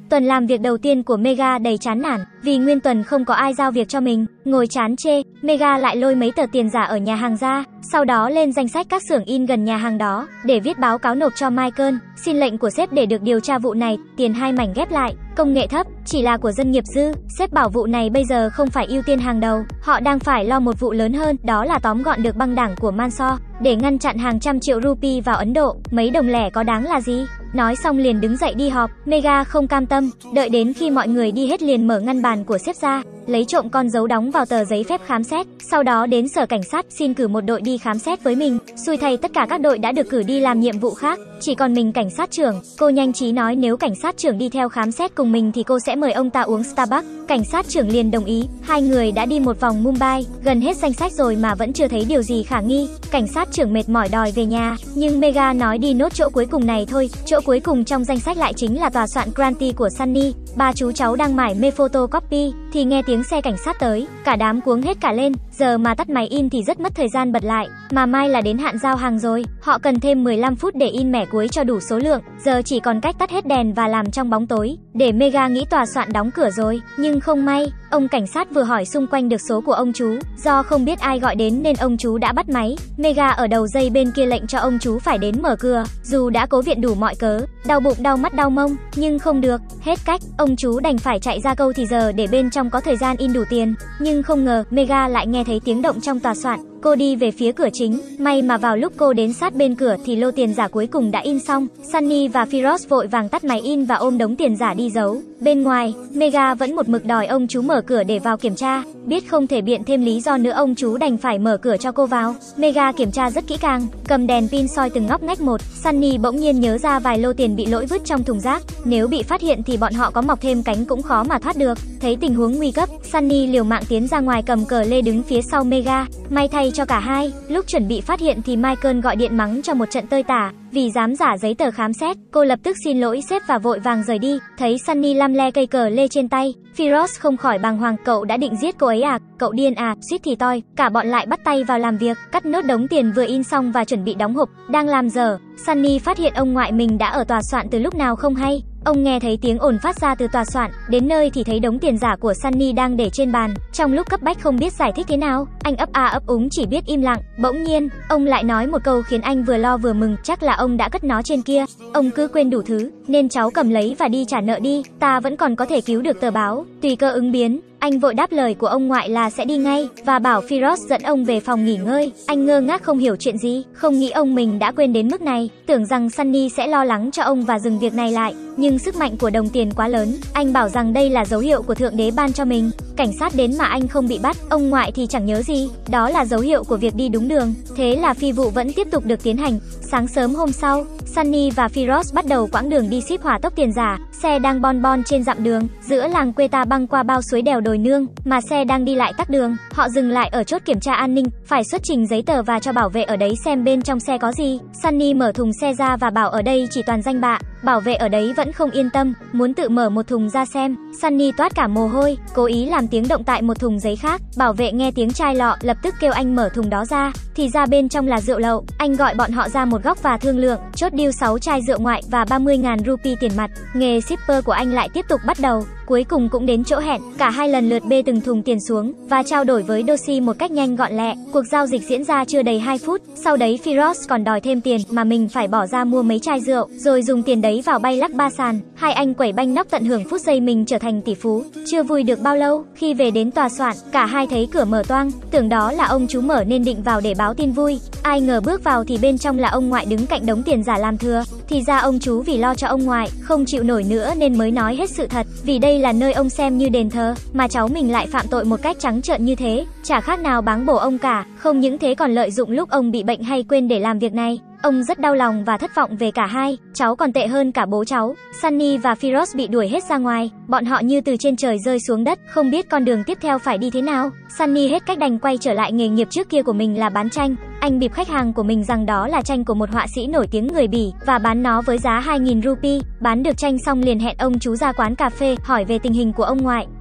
Tuần làm việc đầu tiên của Mega đầy chán nản, vì nguyên tuần không có ai giao việc cho mình, ngồi chán chê, Mega lại lôi mấy tờ tiền giả ở nhà hàng ra, sau đó lên danh sách các xưởng in gần nhà hàng đó, để viết báo cáo nộp cho Michael, xin lệnh của sếp để được điều tra vụ này, tiền hai mảnh ghép lại, công nghệ thấp, chỉ là của dân nghiệp dư, sếp bảo vụ này bây giờ không phải ưu tiên hàng đầu, họ đang phải lo một vụ lớn hơn, đó là tóm gọn được băng đảng của Mansour, để ngăn chặn hàng trăm triệu rupee vào Ấn Độ, mấy đồng lẻ có đáng là gì. Nói xong liền đứng dậy đi họp, Mega không cam tâm, đợi đến khi mọi người đi hết liền mở ngăn bàn của sếp ra, lấy trộm con dấu đóng vào tờ giấy phép khám xét, sau đó đến sở cảnh sát xin cử một đội đi khám xét với mình. Xui thay tất cả các đội đã được cử đi làm nhiệm vụ khác, chỉ còn mình cảnh sát trưởng. Cô nhanh trí nói nếu cảnh sát trưởng đi theo khám xét cùng mình thì cô sẽ mời ông ta uống Starbucks. Cảnh sát trưởng liền đồng ý. Hai người đã đi một vòng Mumbai, gần hết danh sách rồi mà vẫn chưa thấy điều gì khả nghi. Cảnh sát trưởng mệt mỏi đòi về nhà, nhưng Mega nói đi nốt chỗ cuối cùng này thôi. Chỗ cuối cùng trong danh sách lại chính là tòa soạn Granty của Sunny. Ba chú cháu đang mải mê photocopy thì nghe tiếng xe cảnh sát tới, cả đám cuống hết cả lên. Giờ mà tắt máy in thì rất mất thời gian bật lại, mà mai là đến hạn giao hàng rồi, họ cần thêm mười lăm phút để in mẻ cuối cho đủ số lượng. Giờ chỉ còn cách tắt hết đèn và làm trong bóng tối, để Mega nghĩ tòa soạn đóng cửa rồi. Nhưng không may, ông cảnh sát vừa hỏi xung quanh được số của ông chú, do không biết ai gọi đến nên ông chú đã bắt máy. Mega ở đầu dây bên kia lệnh cho ông chú phải đến mở cửa, dù đã cố viện đủ mọi cớ, đau bụng đau mắt đau mông, nhưng không được, hết cách, ông chú đành phải chạy ra câu thì giờ để bên trong có thời gian in đủ tiền. Nhưng không ngờ, Mega lại nghe thấy tiếng động trong tòa soạn. Cô đi về phía cửa chính, may mà vào lúc cô đến sát bên cửa thì lô tiền giả cuối cùng đã in xong. Sunny và Firoz vội vàng tắt máy in và ôm đống tiền giả đi giấu. Bên ngoài, Mega vẫn một mực đòi ông chú mở cửa để vào kiểm tra. Biết không thể biện thêm lý do nữa, ông chú đành phải mở cửa cho cô vào. Mega kiểm tra rất kỹ càng, cầm đèn pin soi từng ngóc ngách một. Sunny bỗng nhiên nhớ ra vài lô tiền bị lỗi vứt trong thùng rác. Nếu bị phát hiện thì bọn họ có mọc thêm cánh cũng khó mà thoát được. Thấy tình huống nguy cấp, Sunny liều mạng tiến ra ngoài cầm cờ lê đứng phía sau Mega. May thay cho cả hai, lúc chuẩn bị phát hiện thì Michael gọi điện mắng cho một trận tơi tả vì dám giả giấy tờ khám xét. Cô lập tức xin lỗi sếp và vội vàng rời đi. Thấy Sunny lăm le cây cờ lê trên tay, Firoz không khỏi bàng hoàng. Cậu đã định giết cô ấy à? Cậu điên à? Suýt thì toi. Cả bọn lại bắt tay vào làm việc, cắt nốt đống tiền vừa in xong và chuẩn bị đóng hộp. Đang làm dở, Sunny phát hiện ông ngoại mình đã ở tòa soạn từ lúc nào không hay. Ông nghe thấy tiếng ồn phát ra từ tòa soạn, đến nơi thì thấy đống tiền giả của Sunny đang để trên bàn. Trong lúc cấp bách không biết giải thích thế nào, anh ấp a ấp úng chỉ biết im lặng. Bỗng nhiên, ông lại nói một câu khiến anh vừa lo vừa mừng, chắc là ông đã cất nó trên kia. Ông cứ quên đủ thứ, nên cháu cầm lấy và đi trả nợ đi, ta vẫn còn có thể cứu được tờ báo. Tùy cơ ứng biến, anh vội đáp lời của ông ngoại là sẽ đi ngay và bảo Firoz dẫn ông về phòng nghỉ ngơi. Anh ngơ ngác không hiểu chuyện gì, không nghĩ ông mình đã quên đến mức này, tưởng rằng Sunny sẽ lo lắng cho ông và dừng việc này lại. Nhưng sức mạnh của đồng tiền quá lớn, anh bảo rằng đây là dấu hiệu của Thượng Đế ban cho mình. Cảnh sát đến mà anh không bị bắt, ông ngoại thì chẳng nhớ gì, đó là dấu hiệu của việc đi đúng đường. Thế là phi vụ vẫn tiếp tục được tiến hành. Sáng sớm hôm sau, Sunny và Firoz bắt đầu quãng đường đi ship hỏa tốc tiền giả. Xe đang bon bon trên dặm đường giữa làng quê ta băng qua bao suối đèo đồi nương, mà xe đang đi lại tắc đường. Họ dừng lại ở chốt kiểm tra an ninh, phải xuất trình giấy tờ và cho bảo vệ ở đấy xem bên trong xe có gì. Sunny mở thùng xe ra và bảo ở đây chỉ toàn danh bạ. Bảo vệ ở đấy vẫn không yên tâm, muốn tự mở một thùng ra xem. Sunny toát cả mồ hôi, cố ý làm tiếng động tại một thùng giấy khác. Bảo vệ nghe tiếng chai lọ, lập tức kêu anh mở thùng đó ra, thì ra bên trong là rượu lậu. Anh gọi bọn họ ra một góc và thương lượng, chốt deal sáu chai rượu ngoại và ba mươi nghìn rupee tiền mặt. Nghề shipper của anh lại tiếp tục bắt đầu. Cuối cùng cũng đến chỗ hẹn, cả hai lần lượt bê từng thùng tiền xuống và trao đổi với Doshi một cách nhanh gọn lẹ. Cuộc giao dịch diễn ra chưa đầy hai phút, sau đấy Firoz còn đòi thêm tiền mà mình phải bỏ ra mua mấy chai rượu, rồi dùng tiền đấy vào bay lắc ba sàn. Hai anh quẩy banh nóc tận hưởng phút giây mình trở thành tỷ phú. Chưa vui được bao lâu, khi về đến tòa soạn, cả hai thấy cửa mở toang, tưởng đó là ông chú mở nên định vào để báo tin vui. Ai ngờ bước vào thì bên trong là ông ngoại đứng cạnh đống tiền giả làm thừa. Thì ra ông chú vì lo cho ông ngoại, không chịu nổi nữa nên mới nói hết sự thật, vì đây là nơi ông xem như đền thờ, mà cháu mình lại phạm tội một cách trắng trợn như thế, chả khác nào báng bổ ông cả. Không những thế còn lợi dụng lúc ông bị bệnh hay quên để làm việc này. Ông rất đau lòng và thất vọng về cả hai, cháu còn tệ hơn cả bố cháu. Sunny và Firoz bị đuổi hết ra ngoài, bọn họ như từ trên trời rơi xuống đất, không biết con đường tiếp theo phải đi thế nào. Sunny hết cách đành quay trở lại nghề nghiệp trước kia của mình là bán tranh. Anh bịp khách hàng của mình rằng đó là tranh của một họa sĩ nổi tiếng người Bỉ và bán nó với giá hai nghìn rupee. Bán được tranh xong liền hẹn ông chú ra quán cà phê hỏi về tình hình của ông ngoại.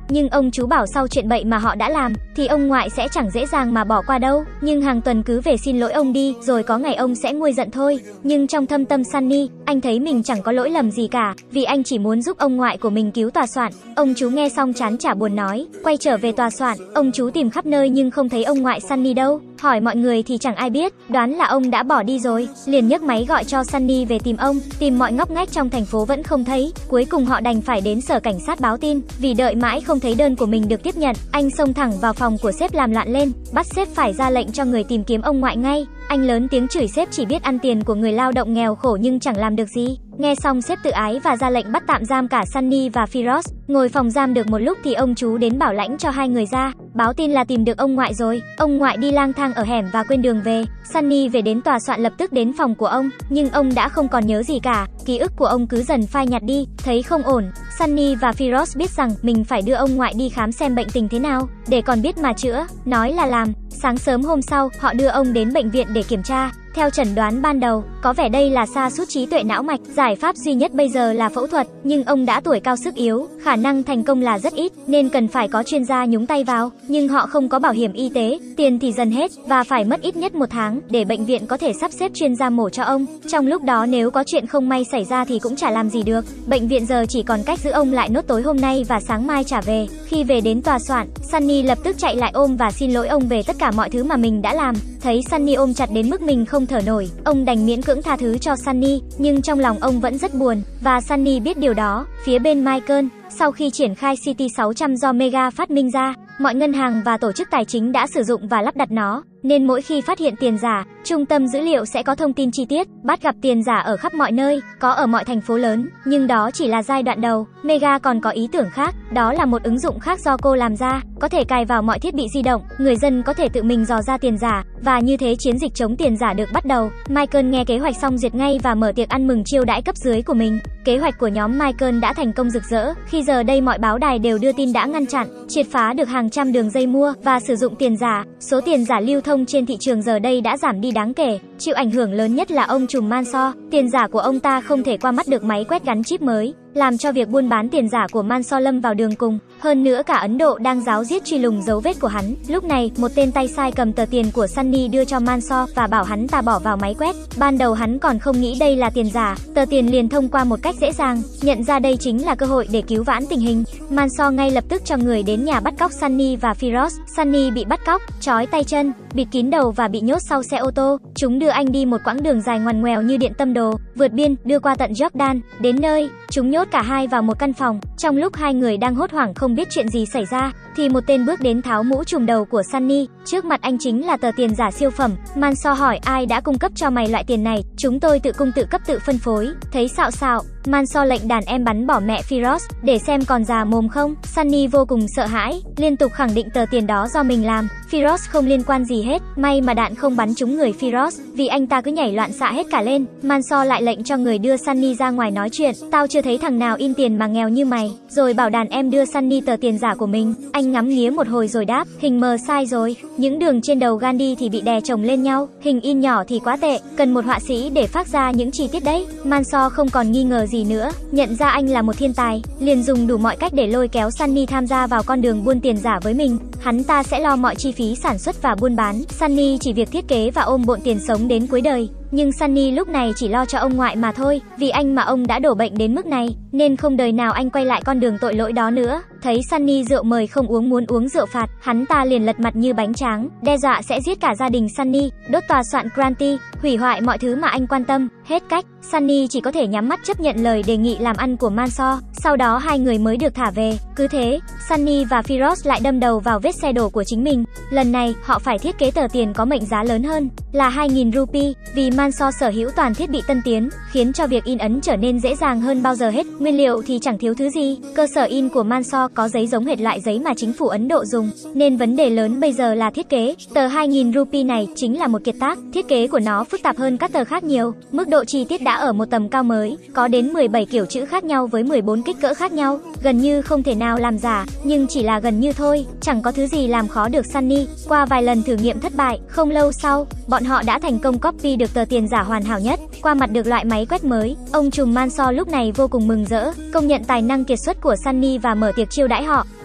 nhưng ông chú bảo sau chuyện bậy mà họ đã làm, thì ông ngoại sẽ chẳng dễ dàng mà bỏ qua đâu, nhưng hàng tuần cứ về xin lỗi ông đi, rồi có ngày ông sẽ nguôi giận thôi. Nhưng trong thâm tâm Sunny, anh thấy mình chẳng có lỗi lầm gì cả, vì anh chỉ muốn giúp ông ngoại của mình cứu tòa soạn. Ông chú nghe xong chán chả buồn nói, quay trở về tòa soạn, ông chú tìm khắp nơi nhưng không thấy ông ngoại Sunny đâu. Hỏi mọi người thì chẳng ai biết, đoán là ông đã bỏ đi rồi, liền nhấc máy gọi cho Sunny về tìm ông, tìm mọi ngóc ngách trong thành phố vẫn không thấy. Cuối cùng họ đành phải đến sở cảnh sát báo tin, vì đợi mãi không thấy đơn của mình được tiếp nhận, anh xông thẳng vào phòng của sếp làm loạn lên, bắt sếp phải ra lệnh cho người tìm kiếm ông ngoại ngay. Anh lớn tiếng chửi sếp chỉ biết ăn tiền của người lao động nghèo khổ nhưng chẳng làm được gì. Nghe xong sếp tự ái và ra lệnh bắt tạm giam cả Sunny và Firoz. Ngồi phòng giam được một lúc thì ông chú đến bảo lãnh cho hai người ra, báo tin là tìm được ông ngoại rồi. Ông ngoại đi lang thang ở hẻm và quên đường về. Sunny về đến tòa soạn lập tức đến phòng của ông, nhưng ông đã không còn nhớ gì cả, ký ức của ông cứ dần phai nhạt đi. Thấy không ổn, Sunny và Firoz biết rằng mình phải đưa ông ngoại đi khám xem bệnh tình thế nào, để còn biết mà chữa, nói là làm. Sáng sớm hôm sau, họ đưa ông đến bệnh viện để kiểm tra. Theo chẩn đoán ban đầu, có vẻ đây là sa sút trí tuệ não mạch, giải pháp duy nhất bây giờ là phẫu thuật, nhưng ông đã tuổi cao sức yếu, khả năng thành công là rất ít, nên cần phải có chuyên gia nhúng tay vào, nhưng họ không có bảo hiểm y tế, tiền thì dần hết, và phải mất ít nhất một tháng, để bệnh viện có thể sắp xếp chuyên gia mổ cho ông. Trong lúc đó nếu có chuyện không may xảy ra thì cũng chả làm gì được, bệnh viện giờ chỉ còn cách giữ ông lại nốt tối hôm nay và sáng mai trả về. Khi về đến tòa soạn, Sunny lập tức chạy lại ôm và xin lỗi ông về tất cả mọi thứ mà mình đã làm. Thấy Sunny ôm chặt đến mức mình không thở nổi, ông đành miễn cưỡng tha thứ cho Sunny, nhưng trong lòng ông vẫn rất buồn, và Sunny biết điều đó. Phía bên Michael, sau khi triển khai C T sáu trăm do Mega phát minh ra, mọi ngân hàng và tổ chức tài chính đã sử dụng và lắp đặt nó, nên mỗi khi phát hiện tiền giả, trung tâm dữ liệu sẽ có thông tin chi tiết, bắt gặp tiền giả ở khắp mọi nơi, có ở mọi thành phố lớn, nhưng đó chỉ là giai đoạn đầu. Mega còn có ý tưởng khác, đó là một ứng dụng khác do cô làm ra, có thể cài vào mọi thiết bị di động, người dân có thể tự mình dò ra tiền giả, và như thế chiến dịch chống tiền giả được bắt đầu. Michael nghe kế hoạch xong duyệt ngay và mở tiệc ăn mừng chiêu đãi cấp dưới của mình. Kế hoạch của nhóm Michael đã thành công rực rỡ, khi giờ đây mọi báo đài đều đưa tin đã ngăn chặn, triệt phá được hàng trăm đường dây mua và sử dụng tiền giả. Số tiền giả lưu thông trên thị trường giờ đây đã giảm đi đáng kể. Chịu ảnh hưởng lớn nhất là ông trùm Mansour, tiền giả của ông ta không thể qua mắt được máy quét gắn chip mới, làm cho việc buôn bán tiền giả của Mansour lâm vào đường cùng. Hơn nữa cả Ấn Độ đang ráo riết truy lùng dấu vết của hắn. Lúc này, một tên tay sai cầm tờ tiền của Sunny đưa cho Mansour và bảo hắn ta bỏ vào máy quét. Ban đầu hắn còn không nghĩ đây là tiền giả, tờ tiền liền thông qua một cách dễ dàng, nhận ra đây chính là cơ hội để cứu vãn tình hình. Mansour ngay lập tức cho người đến nhà bắt cóc Sunny và Firoz. Sunny bị bắt cóc, trói tay chân, bịt kín đầu và bị nhốt sau xe ô tô. Chúng đưa anh đi một quãng đường dài ngoằn ngoèo như điện tâm đồ, vượt biên, đưa qua tận Jordan. Đến nơi, chúng nhốt cả hai vào một căn phòng. Trong lúc hai người đang hốt hoảng không biết chuyện gì xảy ra, thì một tên bước đến tháo mũ trùm đầu của Sunny. Trước mặt anh chính là tờ tiền giả siêu phẩm. Mansour hỏi ai đã cung cấp cho mày loại tiền này? Chúng tôi tự cung tự cấp tự phân phối. Thấy xạo xạo, Mansour lệnh đàn em bắn bỏ mẹ Firoz để xem còn già mồm không. Sunny vô cùng sợ hãi, liên tục khẳng định tờ tiền đó do mình làm. Firoz không liên quan gì hết, may mà đạn không bắn trúng người Firoz, vì anh ta cứ nhảy loạn xạ hết cả lên. Mansour lại lệnh cho người đưa Sunny ra ngoài nói chuyện. Tao chưa thấy thằng nào in tiền mà nghèo như mày. Rồi bảo đàn em đưa Sunny tờ tiền giả của mình. Anh ngắm nghía một hồi rồi đáp, hình mờ sai rồi. Những đường trên đầu Gandhi thì bị đè chồng lên nhau, hình in nhỏ thì quá tệ, cần một họa sĩ để phác ra những chi tiết đấy. Mansour không còn nghi ngờ gì nữa, nhận ra anh là một thiên tài, liền dùng đủ mọi cách để lôi kéo Sunny tham gia vào con đường buôn tiền giả với mình. Hắn ta sẽ lo mọi chi phí sản xuất và buôn bán, Sunny chỉ việc thiết kế và ôm bộn tiền sống đến cuối đời. Nhưng Sunny lúc này chỉ lo cho ông ngoại mà thôi, vì anh mà ông đã đổ bệnh đến mức này, nên không đời nào anh quay lại con đường tội lỗi đó nữa. Thấy Sunny rượu mời không uống muốn uống rượu phạt, hắn ta liền lật mặt như bánh tráng, đe dọa sẽ giết cả gia đình Sunny, đốt tòa soạn Kranti, hủy hoại mọi thứ mà anh quan tâm. Hết cách, Sunny chỉ có thể nhắm mắt chấp nhận lời đề nghị làm ăn của Mansour. Sau đó hai người mới được thả về. Cứ thế, Sunny và Firoz lại đâm đầu vào vết xe đổ của chính mình. Lần này, họ phải thiết kế tờ tiền có mệnh giá lớn hơn, là hai nghìn rupee, vì Mansour sở hữu toàn thiết bị tân tiến, khiến cho việc in ấn trở nên dễ dàng hơn bao giờ hết. Nguyên liệu thì chẳng thiếu thứ gì, cơ sở in của Mansour có giấy giống hệt loại giấy mà chính phủ Ấn Độ dùng, nên vấn đề lớn bây giờ là thiết kế. Tờ hai nghìn rupee này chính là một kiệt tác, thiết kế của nó phức tạp hơn các tờ khác nhiều, mức độ chi tiết đã ở một tầm cao mới, có đến mười bảy kiểu chữ khác nhau với mười bốn kích cỡ khác nhau, gần như không thể nào làm giả, nhưng chỉ là gần như thôi, chẳng có thứ gì làm khó được Sunny. Qua vài lần thử nghiệm thất bại, không lâu sau, bọn họ đã thành công copy được tờ tiền giả hoàn hảo nhất, qua mặt được loại máy quét mới. Ông trùm Mansour lúc này vô cùng mừng rỡ, công nhận tài năng kiệt xuất của Sunny và mở tiệc chiêu đãi họ.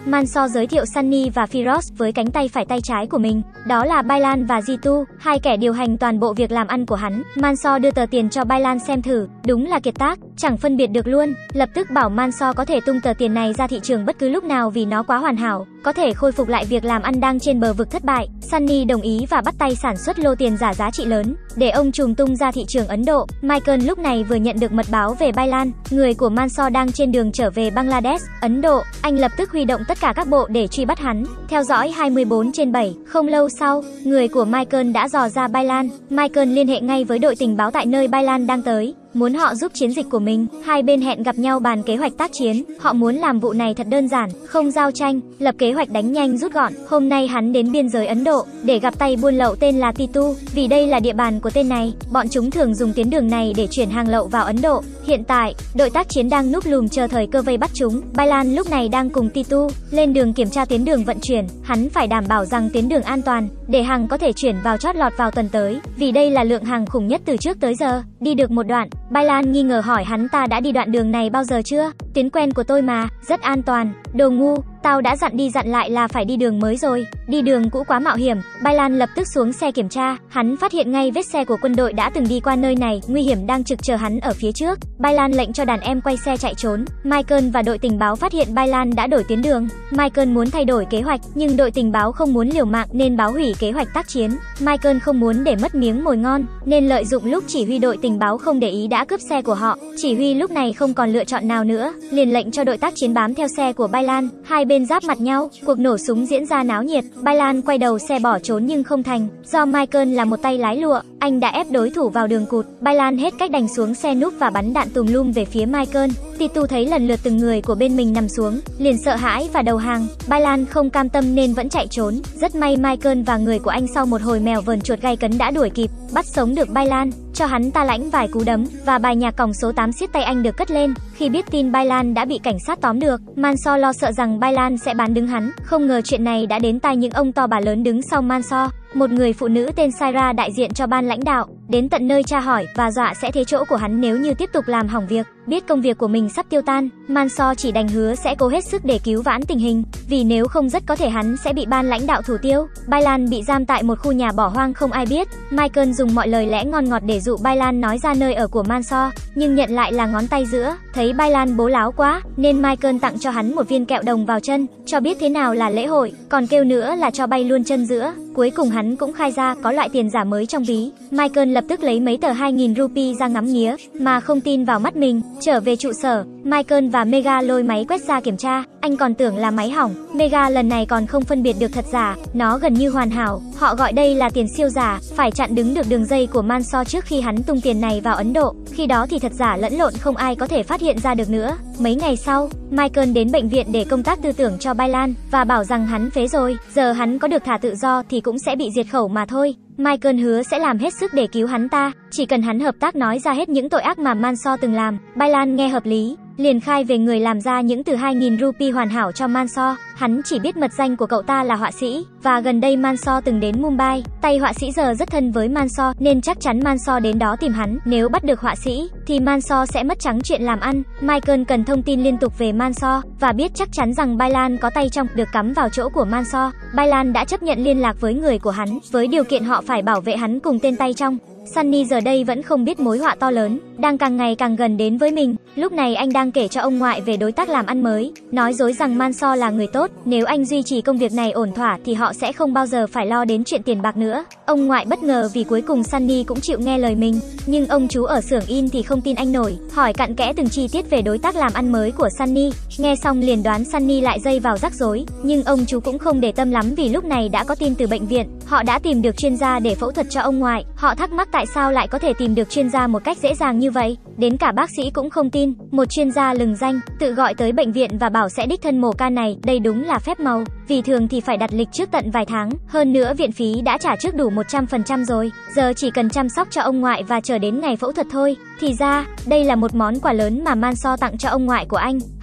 Manso giới thiệu Sunny và Firoz với cánh tay phải tay trái của mình, đó là Bailan và Jitu, hai kẻ điều hành toàn bộ việc làm ăn của hắn. Manso đưa tờ tiền cho Bailan xem thử, đúng là kiệt tác, chẳng phân biệt được luôn, lập tức bảo Manso có thể tung tờ tiền này ra thị trường bất cứ lúc nào vì nó quá hoàn hảo, có thể khôi phục lại việc làm ăn đang trên bờ vực thất bại. Sunny đồng ý và bắt tay sản xuất lô tiền giả giá trị lớn để ông trùm tung ra thị trường Ấn Độ. Michael lúc này vừa nhận được mật báo về Bailan, người của Manso đang trên đường trở về Bangladesh, Ấn Độ. Anh lập tức huy động tất cả các bộ để truy bắt hắn, theo dõi hai mươi bốn trên bảy. Không lâu sau, người của Michael đã dò ra Bailan. Michael liên hệ ngay với đội tình báo tại nơi Bailan đang tới, muốn họ giúp chiến dịch của mình. Hai bên hẹn gặp nhau bàn kế hoạch tác chiến. Họ muốn làm vụ này thật đơn giản, không giao tranh, lập kế hoạch đánh nhanh rút gọn. Hôm nay hắn đến biên giới Ấn Độ để gặp tay buôn lậu tên là Titu, vì đây là địa bàn của tên này. Bọn chúng thường dùng tuyến đường này để chuyển hàng lậu vào Ấn Độ. Hiện tại, đội tác chiến đang núp lùm chờ thời cơ vây bắt chúng. Bailan lúc này đang cùng Titu lên đường kiểm tra tuyến đường vận chuyển. Hắn phải đảm bảo rằng tuyến đường an toàn để hàng có thể chuyển vào chót lọt vào tuần tới, vì đây là lượng hàng khủng nhất từ trước tới giờ. Đi được một đoạn, Bailan nghi ngờ hỏi hắn ta đã đi đoạn đường này bao giờ chưa? Tuyến quen của tôi mà, rất an toàn. Đồ ngu, tao đã dặn đi dặn lại là phải đi đường mới rồi, đi đường cũ quá mạo hiểm. Bailan lập tức xuống xe kiểm tra, hắn phát hiện ngay vết xe của quân đội đã từng đi qua nơi này, nguy hiểm đang trực chờ hắn ở phía trước. Bailan lệnh cho đàn em quay xe chạy trốn. Michael và đội tình báo phát hiện Bailan đã đổi tuyến đường. Michael muốn thay đổi kế hoạch, nhưng đội tình báo không muốn liều mạng nên báo hủy kế hoạch tác chiến. Michael không muốn để mất miếng mồi ngon, nên lợi dụng lúc chỉ huy đội tình báo không để ý đã cướp xe của họ. Chỉ huy lúc này không còn lựa chọn nào nữa, liền lệnh cho đội tác chiến bám theo xe của Bailan. Hai bên giáp mặt nhau, cuộc nổ súng diễn ra náo nhiệt. Bailan quay đầu xe bỏ trốn nhưng không thành, do Michael là một tay lái lụa, anh đã ép đối thủ vào đường cụt. Bailan hết cách đành xuống xe núp và bắn đạn tùm lum về phía Michael. Titu thấy lần lượt từng người của bên mình nằm xuống, liền sợ hãi và đầu hàng. Bailan không cam tâm nên vẫn chạy trốn. Rất may Michael và người của anh sau một hồi mèo vờn chuột gay cấn đã đuổi kịp, bắt sống được Bailan, cho hắn ta lãnh vài cú đấm, và bài nhạc còng số tám siết tay anh được cất lên. Khi biết tin Bailan đã bị cảnh sát tóm được, Manso lo sợ rằng Bailan sẽ bán đứng hắn. Không ngờ chuyện này đã đến tai những ông to bà lớn đứng sau Manso. Một người phụ nữ tên Saira đại diện cho ban lãnh đạo, đến tận nơi tra hỏi và dọa sẽ thế chỗ của hắn nếu như tiếp tục làm hỏng việc. Biết công việc của mình sắp tiêu tan, Manso chỉ đành hứa sẽ cố hết sức để cứu vãn tình hình, vì nếu không rất có thể hắn sẽ bị ban lãnh đạo thủ tiêu. Bailan bị giam tại một khu nhà bỏ hoang không ai biết. Michael dùng mọi lời lẽ ngon ngọt để dụ Bailan nói ra nơi ở của Manso, nhưng nhận lại là ngón tay giữa. Thấy Bailan bố láo quá, nên Michael tặng cho hắn một viên kẹo đồng vào chân, cho biết thế nào là lễ hội, còn kêu nữa là cho bay luôn chân giữa. Cuối cùng hắn cũng khai ra có loại tiền giả mới trong ví. Michael lập tức lấy mấy tờ hai nghìn rupee ra ngắm nghía, mà không tin vào mắt mình. Trở về trụ sở, Michael và Mega lôi máy quét ra kiểm tra. Anh còn tưởng là máy hỏng. Mega lần này còn không phân biệt được thật giả, nó gần như hoàn hảo. Họ gọi đây là tiền siêu giả, phải chặn đứng được đường dây của Manso trước khi hắn tung tiền này vào Ấn Độ. Khi đó thì thật giả lẫn lộn không ai có thể phát hiện ra được nữa. Mấy ngày sau, Michael đến bệnh viện để công tác tư tưởng cho Bailan và bảo rằng hắn phế rồi, giờ hắn có được thả tự do thì cũng sẽ bị diệt khẩu mà thôi. Michael hứa sẽ làm hết sức để cứu hắn ta, chỉ cần hắn hợp tác nói ra hết những tội ác mà Manso từng làm. Bailan nghe hợp lý, liền khai về người làm ra những từ hai nghìn rupee hoàn hảo cho Manso. Hắn chỉ biết mật danh của cậu ta là họa sĩ, và gần đây Manso từng đến Mumbai. Tay họa sĩ giờ rất thân với Manso, nên chắc chắn Manso đến đó tìm hắn. Nếu bắt được họa sĩ, thì Manso sẽ mất trắng chuyện làm ăn. Michael cần thông tin liên tục về Manso, và biết chắc chắn rằng Bailan có tay trong, được cắm vào chỗ của Manso. Bailan đã chấp nhận liên lạc với người của hắn, với điều kiện họ phải bảo vệ hắn cùng tên tay trong. Sunny giờ đây vẫn không biết mối họa to lớn đang càng ngày càng gần đến với mình. Lúc này anh đang kể cho ông ngoại về đối tác làm ăn mới, nói dối rằng Manso là người tốt, nếu anh duy trì công việc này ổn thỏa thì họ sẽ không bao giờ phải lo đến chuyện tiền bạc nữa. Ông ngoại bất ngờ vì cuối cùng Sunny cũng chịu nghe lời mình, nhưng ông chú ở xưởng in thì không tin anh nổi, hỏi cặn kẽ từng chi tiết về đối tác làm ăn mới của Sunny. Nghe xong liền đoán Sunny lại dây vào rắc rối, nhưng ông chú cũng không để tâm lắm vì lúc này đã có tin từ bệnh viện, họ đã tìm được chuyên gia để phẫu thuật cho ông ngoại. Họ thắc mắc tại sao lại có thể tìm được chuyên gia một cách dễ dàng như vậy, đến cả bác sĩ cũng không tin. Một chuyên gia lừng danh tự gọi tới bệnh viện và bảo sẽ đích thân mổ ca này, đây đúng là phép màu, vì thường thì phải đặt lịch trước tận vài tháng, hơn nữa viện phí đã trả trước đủ một trăm phần trăm rồi, giờ chỉ cần chăm sóc cho ông ngoại và chờ đến ngày phẫu thuật thôi. Thì ra, đây là một món quà lớn mà Manso tặng cho ông ngoại của anh.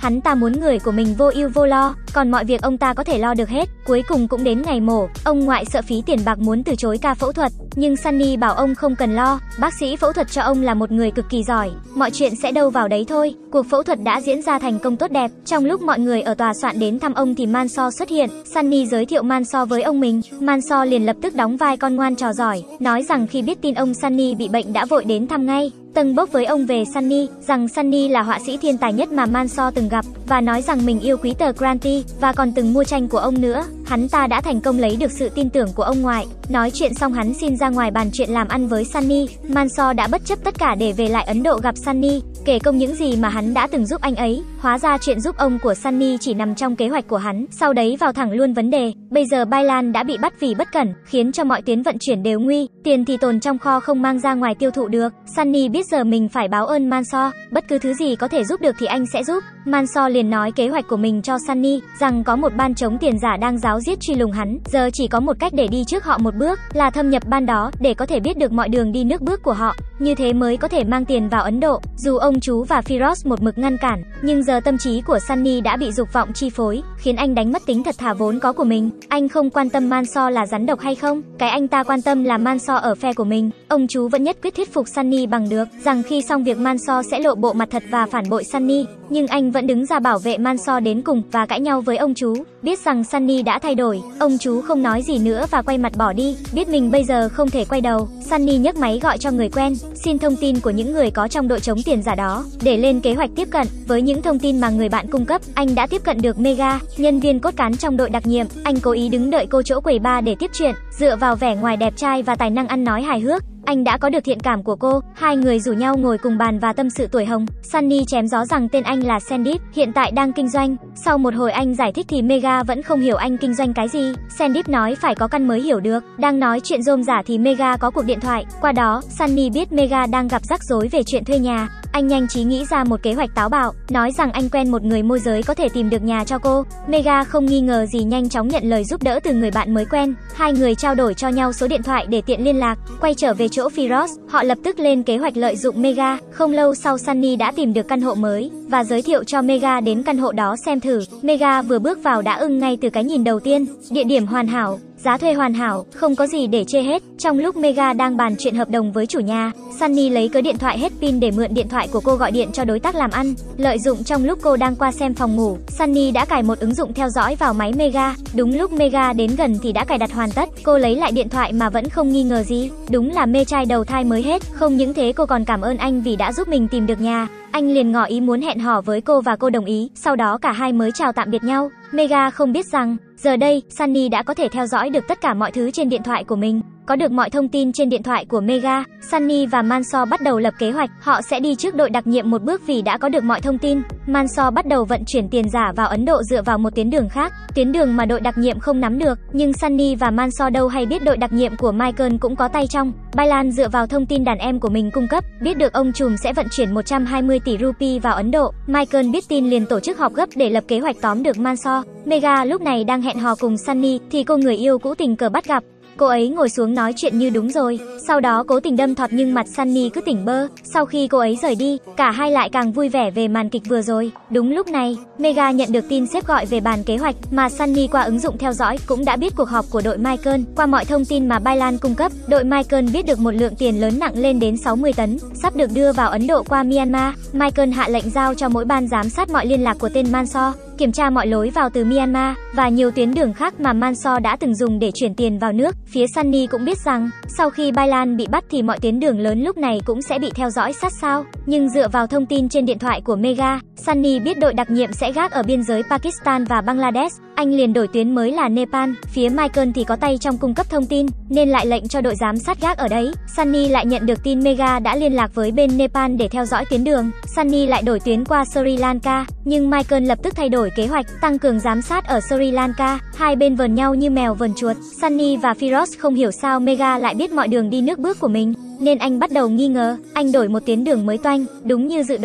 hắn ta muốn người của mình vô ưu vô lo, còn mọi việc ông ta có thể lo được hết. Cuối cùng cũng đến ngày mổ, ông ngoại sợ phí tiền bạc muốn từ chối ca phẫu thuật, nhưng Sunny bảo ông không cần lo, bác sĩ phẫu thuật cho ông là một người cực kỳ giỏi, mọi chuyện sẽ đâu vào đấy thôi. Cuộc phẫu thuật đã diễn ra thành công tốt đẹp. Trong lúc mọi người ở tòa soạn đến thăm ông thì Manso xuất hiện. Sunny giới thiệu Manso với ông mình. Manso liền lập tức đóng vai con ngoan trò giỏi, nói rằng khi biết tin ông Sunny bị bệnh đã vội đến thăm ngay, tâng bốc với ông về Sunny, rằng Sunny là họa sĩ thiên tài nhất mà Manso từng gặp, và nói rằng mình yêu quý tờ Granty, và còn từng mua tranh của ông nữa. Hắn ta đã thành công lấy được sự tin tưởng của ông ngoại. Nói chuyện xong hắn xin ra ngoài bàn chuyện làm ăn với Sunny. Manso đã bất chấp tất cả để về lại Ấn Độ gặp Sunny, kể công những gì mà hắn đã từng giúp anh ấy. Hóa ra chuyện giúp ông của Sunny chỉ nằm trong kế hoạch của hắn. Sau đấy vào thẳng luôn vấn đề. Bây giờ Bailan đã bị bắt vì bất cẩn, khiến cho mọi tuyến vận chuyển đều nguy, tiền thì tồn trong kho không mang ra ngoài tiêu thụ được. Sunny biết giờ mình phải báo ơn Manso, bất cứ thứ gì có thể giúp được thì anh sẽ giúp. Manso liền nói kế hoạch của mình cho Sunny, rằng có một ban chống tiền giả đang ráo riết truy lùng hắn, giờ chỉ có một cách để đi trước họ một bước, là thâm nhập ban đó để có thể biết được mọi đường đi nước bước của họ, như thế mới có thể mang tiền vào Ấn Độ. Dù ông chú và Firoz một mực ngăn cản, nhưng giờ tâm trí của Sunny đã bị dục vọng chi phối, khiến anh đánh mất tính thật thà vốn có của mình. Anh không quan tâm Manso là rắn độc hay không, cái anh ta quan tâm là Manso ở phe của mình. Ông chú vẫn nhất quyết thuyết phục Sunny bằng được, rằng khi xong việc Manso sẽ lộ bộ mặt thật và phản bội Sunny, nhưng anh vẫn đứng ra bảo vệ Manso đến cùng và cãi nhau với ông chú. Biết rằng Sunny đã thay đổi, ông chú không nói gì nữa và quay mặt bỏ đi. Biết mình bây giờ không thể quay đầu, Sunny nhấc máy gọi cho người quen, xin thông tin của những người có trong đội chống tiền giả đó để lên kế hoạch tiếp cận. Với những thông tin mà người bạn cung cấp, anh đã tiếp cận được Mega, nhân viên cốt cán trong đội đặc nhiệm. Anh cố ý đứng đợi cô chỗ quầy bar để tiếp chuyện, dựa vào vẻ ngoài đẹp trai và tài năng ăn nói hài hước, anh đã có được thiện cảm của cô. Hai người rủ nhau ngồi cùng bàn và tâm sự tuổi hồng. Sunny chém gió rằng tên anh là Sandip, hiện tại đang kinh doanh. Sau một hồi anh giải thích thì Mega vẫn không hiểu anh kinh doanh cái gì. Sandip nói phải có căn mới hiểu được. Đang nói chuyện rôm rả thì Mega có cuộc điện thoại. Qua đó, Sunny biết Mega đang gặp rắc rối về chuyện thuê nhà. Anh nhanh trí nghĩ ra một kế hoạch táo bạo, nói rằng anh quen một người môi giới có thể tìm được nhà cho cô. Mega không nghi ngờ gì, nhanh chóng nhận lời giúp đỡ từ người bạn mới quen. Hai người trao đổi cho nhau số điện thoại để tiện liên lạc. Quay trở về chỗ Firoz, họ lập tức lên kế hoạch lợi dụng Mega. Không lâu sau, Sunny đã tìm được căn hộ mới và giới thiệu cho Mega đến căn hộ đó xem thử. Mega vừa bước vào đã ưng ngay từ cái nhìn đầu tiên. Địa điểm hoàn hảo, giá thuê hoàn hảo, không có gì để chê hết. Trong lúc Mega đang bàn chuyện hợp đồng với chủ nhà, Sunny lấy cớ điện thoại hết pin để mượn điện thoại của cô gọi điện cho đối tác làm ăn. Lợi dụng trong lúc cô đang qua xem phòng ngủ, Sunny đã cài một ứng dụng theo dõi vào máy Mega. Đúng lúc Mega đến gần thì đã cài đặt hoàn tất. Cô lấy lại điện thoại mà vẫn không nghi ngờ gì. Đúng là mê trai đầu thai mới hết. Không những thế, cô còn cảm ơn anh vì đã giúp mình tìm được nhà. Anh liền ngỏ ý muốn hẹn hò với cô và cô đồng ý. Sau đó cả hai mới chào tạm biệt nhau. Mega không biết rằng giờ đây Sunny đã có thể theo dõi được tất cả mọi thứ trên điện thoại của mình. Có được mọi thông tin trên điện thoại của Mega, Sunny và Manso bắt đầu lập kế hoạch. Họ sẽ đi trước đội đặc nhiệm một bước vì đã có được mọi thông tin. Manso bắt đầu vận chuyển tiền giả vào Ấn Độ dựa vào một tuyến đường khác, tuyến đường mà đội đặc nhiệm không nắm được. Nhưng Sunny và Manso đâu hay biết đội đặc nhiệm của Michael cũng có tay trong. Bailan dựa vào thông tin đàn em của mình cung cấp, biết được ông trùm sẽ vận chuyển một trăm hai mươi tỷ rupee vào Ấn Độ. Michael biết tin liền tổ chức họp gấp để lập kế hoạch tóm được Manso. Mega lúc này đang hẹn hò cùng Sunny thì cô người yêu cũ tình cờ bắt gặp. Cô ấy ngồi xuống nói chuyện như đúng rồi, sau đó cố tình đâm thọt nhưng mặt Sunny cứ tỉnh bơ. Sau khi cô ấy rời đi, cả hai lại càng vui vẻ về màn kịch vừa rồi. Đúng lúc này, Mega nhận được tin sếp gọi về bàn kế hoạch mà Sunny qua ứng dụng theo dõi cũng đã biết cuộc họp của đội Michael. Qua mọi thông tin mà Bailan cung cấp, đội Michael biết được một lượng tiền lớn nặng lên đến sáu mươi tấn, sắp được đưa vào Ấn Độ qua Myanmar. Michael hạ lệnh giao cho mỗi ban giám sát mọi liên lạc của tên Manso, kiểm tra mọi lối vào từ Myanmar và nhiều tuyến đường khác mà Manso đã từng dùng để chuyển tiền vào nước. Phía Sunny cũng biết rằng sau khi Bailan bị bắt thì mọi tuyến đường lớn lúc này cũng sẽ bị theo dõi sát sao. Nhưng dựa vào thông tin trên điện thoại của Mega, Sunny biết đội đặc nhiệm sẽ gác ở biên giới Pakistan và Bangladesh. Anh liền đổi tuyến mới là Nepal. Phía Michael thì có tay trong cung cấp thông tin nên lại lệnh cho đội giám sát gác ở đấy. Sunny lại nhận được tin Mega đã liên lạc với bên Nepal để theo dõi tuyến đường. Sunny lại đổi tuyến qua Sri Lanka, nhưng Michael lập tức thay đổi kế hoạch, tăng cường giám sát ở Sri Lanka. Hai bên vờn nhau như mèo vờn chuột. Sunny và Firoz không hiểu sao Mega lại biết mọi đường đi nước bước của mình, nên anh bắt đầu nghi ngờ. Anh đổi một tuyến đường mới toanh, đúng như dự đoán.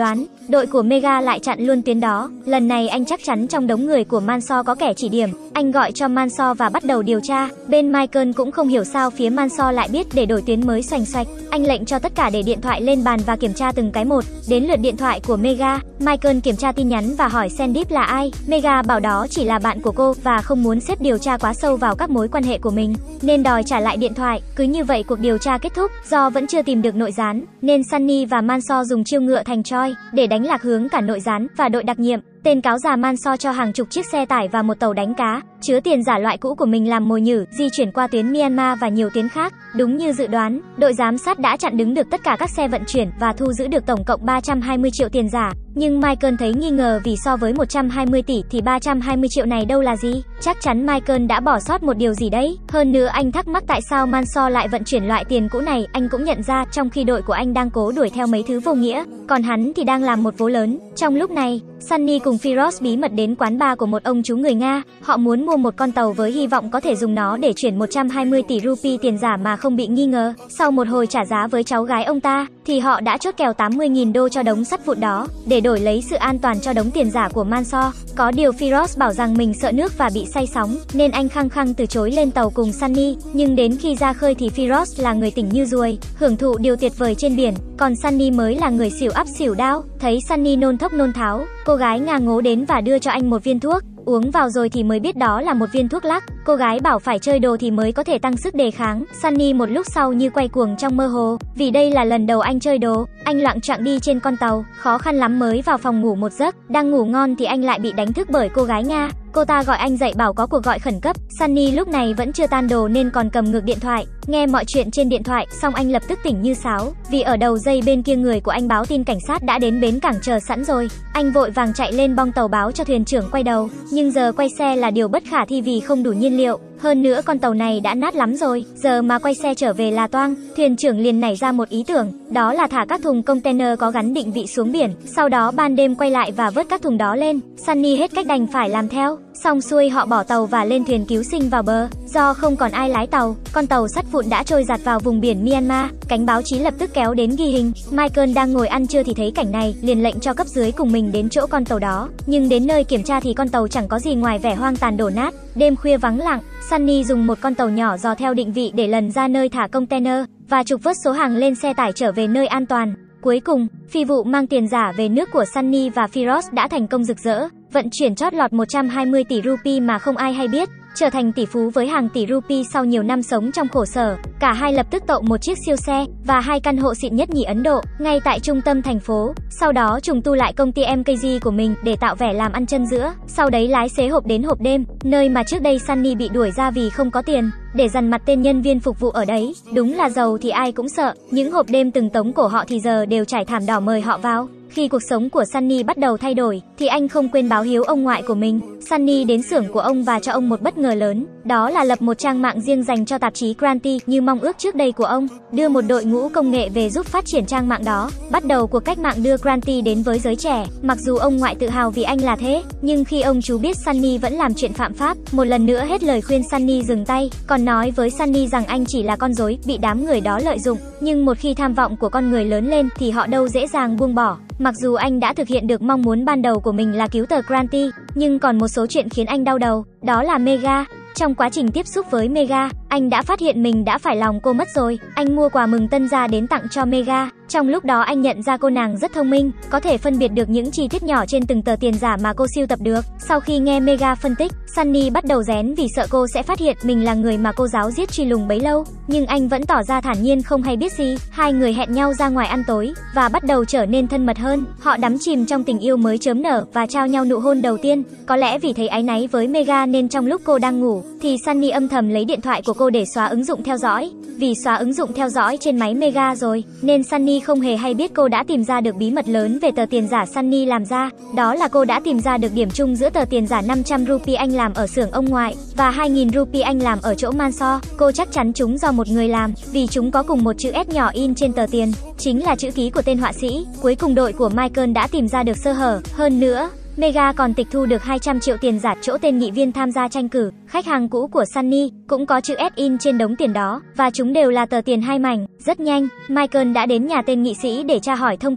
đội của Mega lại chặn luôn tuyến đó. Lần này anh chắc chắn trong đống người của Mansour có kẻ chỉ điểm. Anh gọi cho Mansour và bắt đầu điều tra. Bên Michael cũng không hiểu sao phía Mansour lại biết để đổi tuyến mới xoành xoạch. Anh lệnh cho tất cả để điện thoại lên bàn và kiểm tra từng cái một. Đến lượt điện thoại của Mega, Michael kiểm tra tin nhắn và hỏi Sandeep là ai. Mega bảo đó chỉ là bạn của cô và không muốn sếp điều tra quá sâu vào các mối quan hệ của mình, nên đòi trả lại điện thoại. Cứ như vậy cuộc điều tra kết thúc. Do vẫn chưa tìm được nội gián, nên Sunny và Mansour dùng chiêu ngựa thành Troy để đánh lạc hướng cả nội gián và đội đặc nhiệm. Tên cáo già Mansour cho hàng chục chiếc xe tải và một tàu đánh cá chứa tiền giả loại cũ của mình làm mồi nhử, di chuyển qua tuyến Myanmar và nhiều tuyến khác. Đúng như dự đoán, đội giám sát đã chặn đứng được tất cả các xe vận chuyển và thu giữ được tổng cộng ba trăm hai mươi triệu tiền giả. Nhưng Michael thấy nghi ngờ vì so với một trăm hai mươi tỷ thì ba trăm hai mươi triệu này đâu là gì? Chắc chắn Michael đã bỏ sót một điều gì đấy. Hơn nữa anh thắc mắc tại sao Mansour lại vận chuyển loại tiền cũ này. Anh cũng nhận ra trong khi đội của anh đang cố đuổi theo mấy thứ vô nghĩa, còn hắn thì đang làm một vố lớn. Trong lúc này, Sunny cùng Firoz bí mật đến quán bar của một ông chú người Nga. Họ muốn mua một con tàu với hy vọng có thể dùng nó để chuyển một trăm hai mươi tỷ rupee tiền giả mà không bị nghi ngờ. Sau một hồi trả giá với cháu gái ông ta, thì họ đã chốt kèo tám mươi nghìn đô cho đống sắt vụn đó, để đổi lấy sự an toàn cho đống tiền giả của Mansour. Có điều Firoz bảo rằng mình sợ nước và bị say sóng, nên anh khăng khăng từ chối lên tàu cùng Sunny. Nhưng đến khi ra khơi thì Firoz là người tỉnh như ruồi, hưởng thụ điều tuyệt vời trên biển, còn Sunny mới là người xỉu ắp xỉu đao. Thấy Sunny nôn thốc nôn tháo, cô gái Nga ngố đến và đưa cho anh một viên thuốc. Uống vào rồi thì mới biết đó là một viên thuốc lắc. Cô gái bảo phải chơi đồ thì mới có thể tăng sức đề kháng. Sunny một lúc sau như quay cuồng trong mơ hồ, vì đây là lần đầu anh chơi đồ. Anh loạng choạng đi trên con tàu, khó khăn lắm mới vào phòng ngủ một giấc. Đang ngủ ngon thì anh lại bị đánh thức bởi cô gái Nga. Cô ta gọi anh dậy bảo có cuộc gọi khẩn cấp. Sunny lúc này vẫn chưa tan đồ nên còn cầm ngược điện thoại, nghe mọi chuyện trên điện thoại. Xong anh lập tức tỉnh như sáo, vì ở đầu dây bên kia người của anh báo tin cảnh sát đã đến bến cảng chờ sẵn rồi. Anh vội vàng chạy lên bong tàu báo cho thuyền trưởng quay đầu, nhưng giờ quay xe là điều bất khả thi vì không đủ nhiên liệu. Hơn nữa con tàu này đã nát lắm rồi, giờ mà quay xe trở về là toang. Thuyền trưởng liền nảy ra một ý tưởng, đó là thả các thùng container có gắn định vị xuống biển, sau đó ban đêm quay lại và vớt các thùng đó lên. Sunny hết cách đành phải làm theo. Xong xuôi họ bỏ tàu và lên thuyền cứu sinh vào bờ. Do không còn ai lái tàu, con tàu sắt vụn đã trôi giạt vào vùng biển Myanmar. Cánh báo chí lập tức kéo đến ghi hình. Michael đang ngồi ăn trưa thì thấy cảnh này, liền lệnh cho cấp dưới cùng mình đến chỗ con tàu đó. Nhưng đến nơi kiểm tra thì con tàu chẳng có gì ngoài vẻ hoang tàn đổ nát. Đêm khuya vắng lặng, Sunny dùng một con tàu nhỏ dò theo định vị để lần ra nơi thả container và trục vớt số hàng lên xe tải trở về nơi an toàn. Cuối cùng, phi vụ mang tiền giả về nước của Sunny và Firoz đã thành công rực rỡ, vận chuyển chót lọt một trăm hai mươi tỷ rupee mà không ai hay biết, trở thành tỷ phú với hàng tỷ rupee sau nhiều năm sống trong khổ sở. Cả hai lập tức tậu một chiếc siêu xe và hai căn hộ xịn nhất nhì Ấn Độ ngay tại trung tâm thành phố. Sau đó trùng tu lại công ty em ca giê của mình để tạo vẻ làm ăn chân giữa. Sau đấy lái xế hộp đến hộp đêm, nơi mà trước đây Sunny bị đuổi ra vì không có tiền, để dằn mặt tên nhân viên phục vụ ở đấy. Đúng là giàu thì ai cũng sợ. Những hộp đêm từng tống cổ họ thì giờ đều trải thảm đỏ mời họ vào. Khi cuộc sống của Sunny bắt đầu thay đổi, thì anh không quên báo hiếu ông ngoại của mình. Sunny đến xưởng của ông và cho ông một bất ngờ lớn, đó là lập một trang mạng riêng dành cho tạp chí Kranti như mong ước trước đây của ông, đưa một đội ngũ công nghệ về giúp phát triển trang mạng đó, bắt đầu cuộc cách mạng đưa Kranti đến với giới trẻ. Mặc dù ông ngoại tự hào vì anh là thế, nhưng khi ông chú biết Sunny vẫn làm chuyện phạm pháp, một lần nữa hết lời khuyên Sunny dừng tay, còn nói với Sunny rằng anh chỉ là con rối bị đám người đó lợi dụng. Nhưng một khi tham vọng của con người lớn lên thì họ đâu dễ dàng buông bỏ. Mặc dù anh đã thực hiện được mong muốn ban đầu của mình là cứu tờ Kranti, nhưng còn một số chuyện khiến anh đau đầu, đó là Mega. Trong quá trình tiếp xúc với Mega, anh đã phát hiện mình đã phải lòng cô mất rồi. Anh mua quà mừng tân gia đến tặng cho Mega. Trong lúc đó anh nhận ra cô nàng rất thông minh, có thể phân biệt được những chi tiết nhỏ trên từng tờ tiền giả mà cô sưu tập được. Sau khi nghe Mega phân tích, Sunny bắt đầu rén vì sợ cô sẽ phát hiện mình là người mà cô giáo giết truy lùng bấy lâu. Nhưng anh vẫn tỏ ra thản nhiên không hay biết gì. Hai người hẹn nhau ra ngoài ăn tối và bắt đầu trở nên thân mật hơn. Họ đắm chìm trong tình yêu mới chớm nở và trao nhau nụ hôn đầu tiên. Có lẽ vì thấy áy náy với Mega nên trong lúc cô đang ngủ thì Sunny âm thầm lấy điện thoại của cô để xóa ứng dụng theo dõi. Vì xóa ứng dụng theo dõi trên máy Mega rồi, nên Sunny không hề hay biết cô đã tìm ra được bí mật lớn về tờ tiền giả Sunny làm ra. Đó là cô đã tìm ra được điểm chung giữa tờ tiền giả năm trăm rupee anh làm ở xưởng ông ngoại và hai nghìn rupee anh làm ở chỗ Mansour. Cô chắc chắn chúng do một người làm, vì chúng có cùng một chữ S nhỏ in trên tờ tiền, chính là chữ ký của tên họa sĩ. Cuối cùng đội của Michael đã tìm ra được sơ hở. Hơn nữa, Mega còn tịch thu được hai trăm triệu tiền giả chỗ tên nghị viên tham gia tranh cử. Khách hàng cũ của Sunny cũng có chữ S in trên đống tiền đó, và chúng đều là tờ tiền hai mảnh. Rất nhanh, Michael đã đến nhà tên nghị sĩ để tra hỏi thông tin.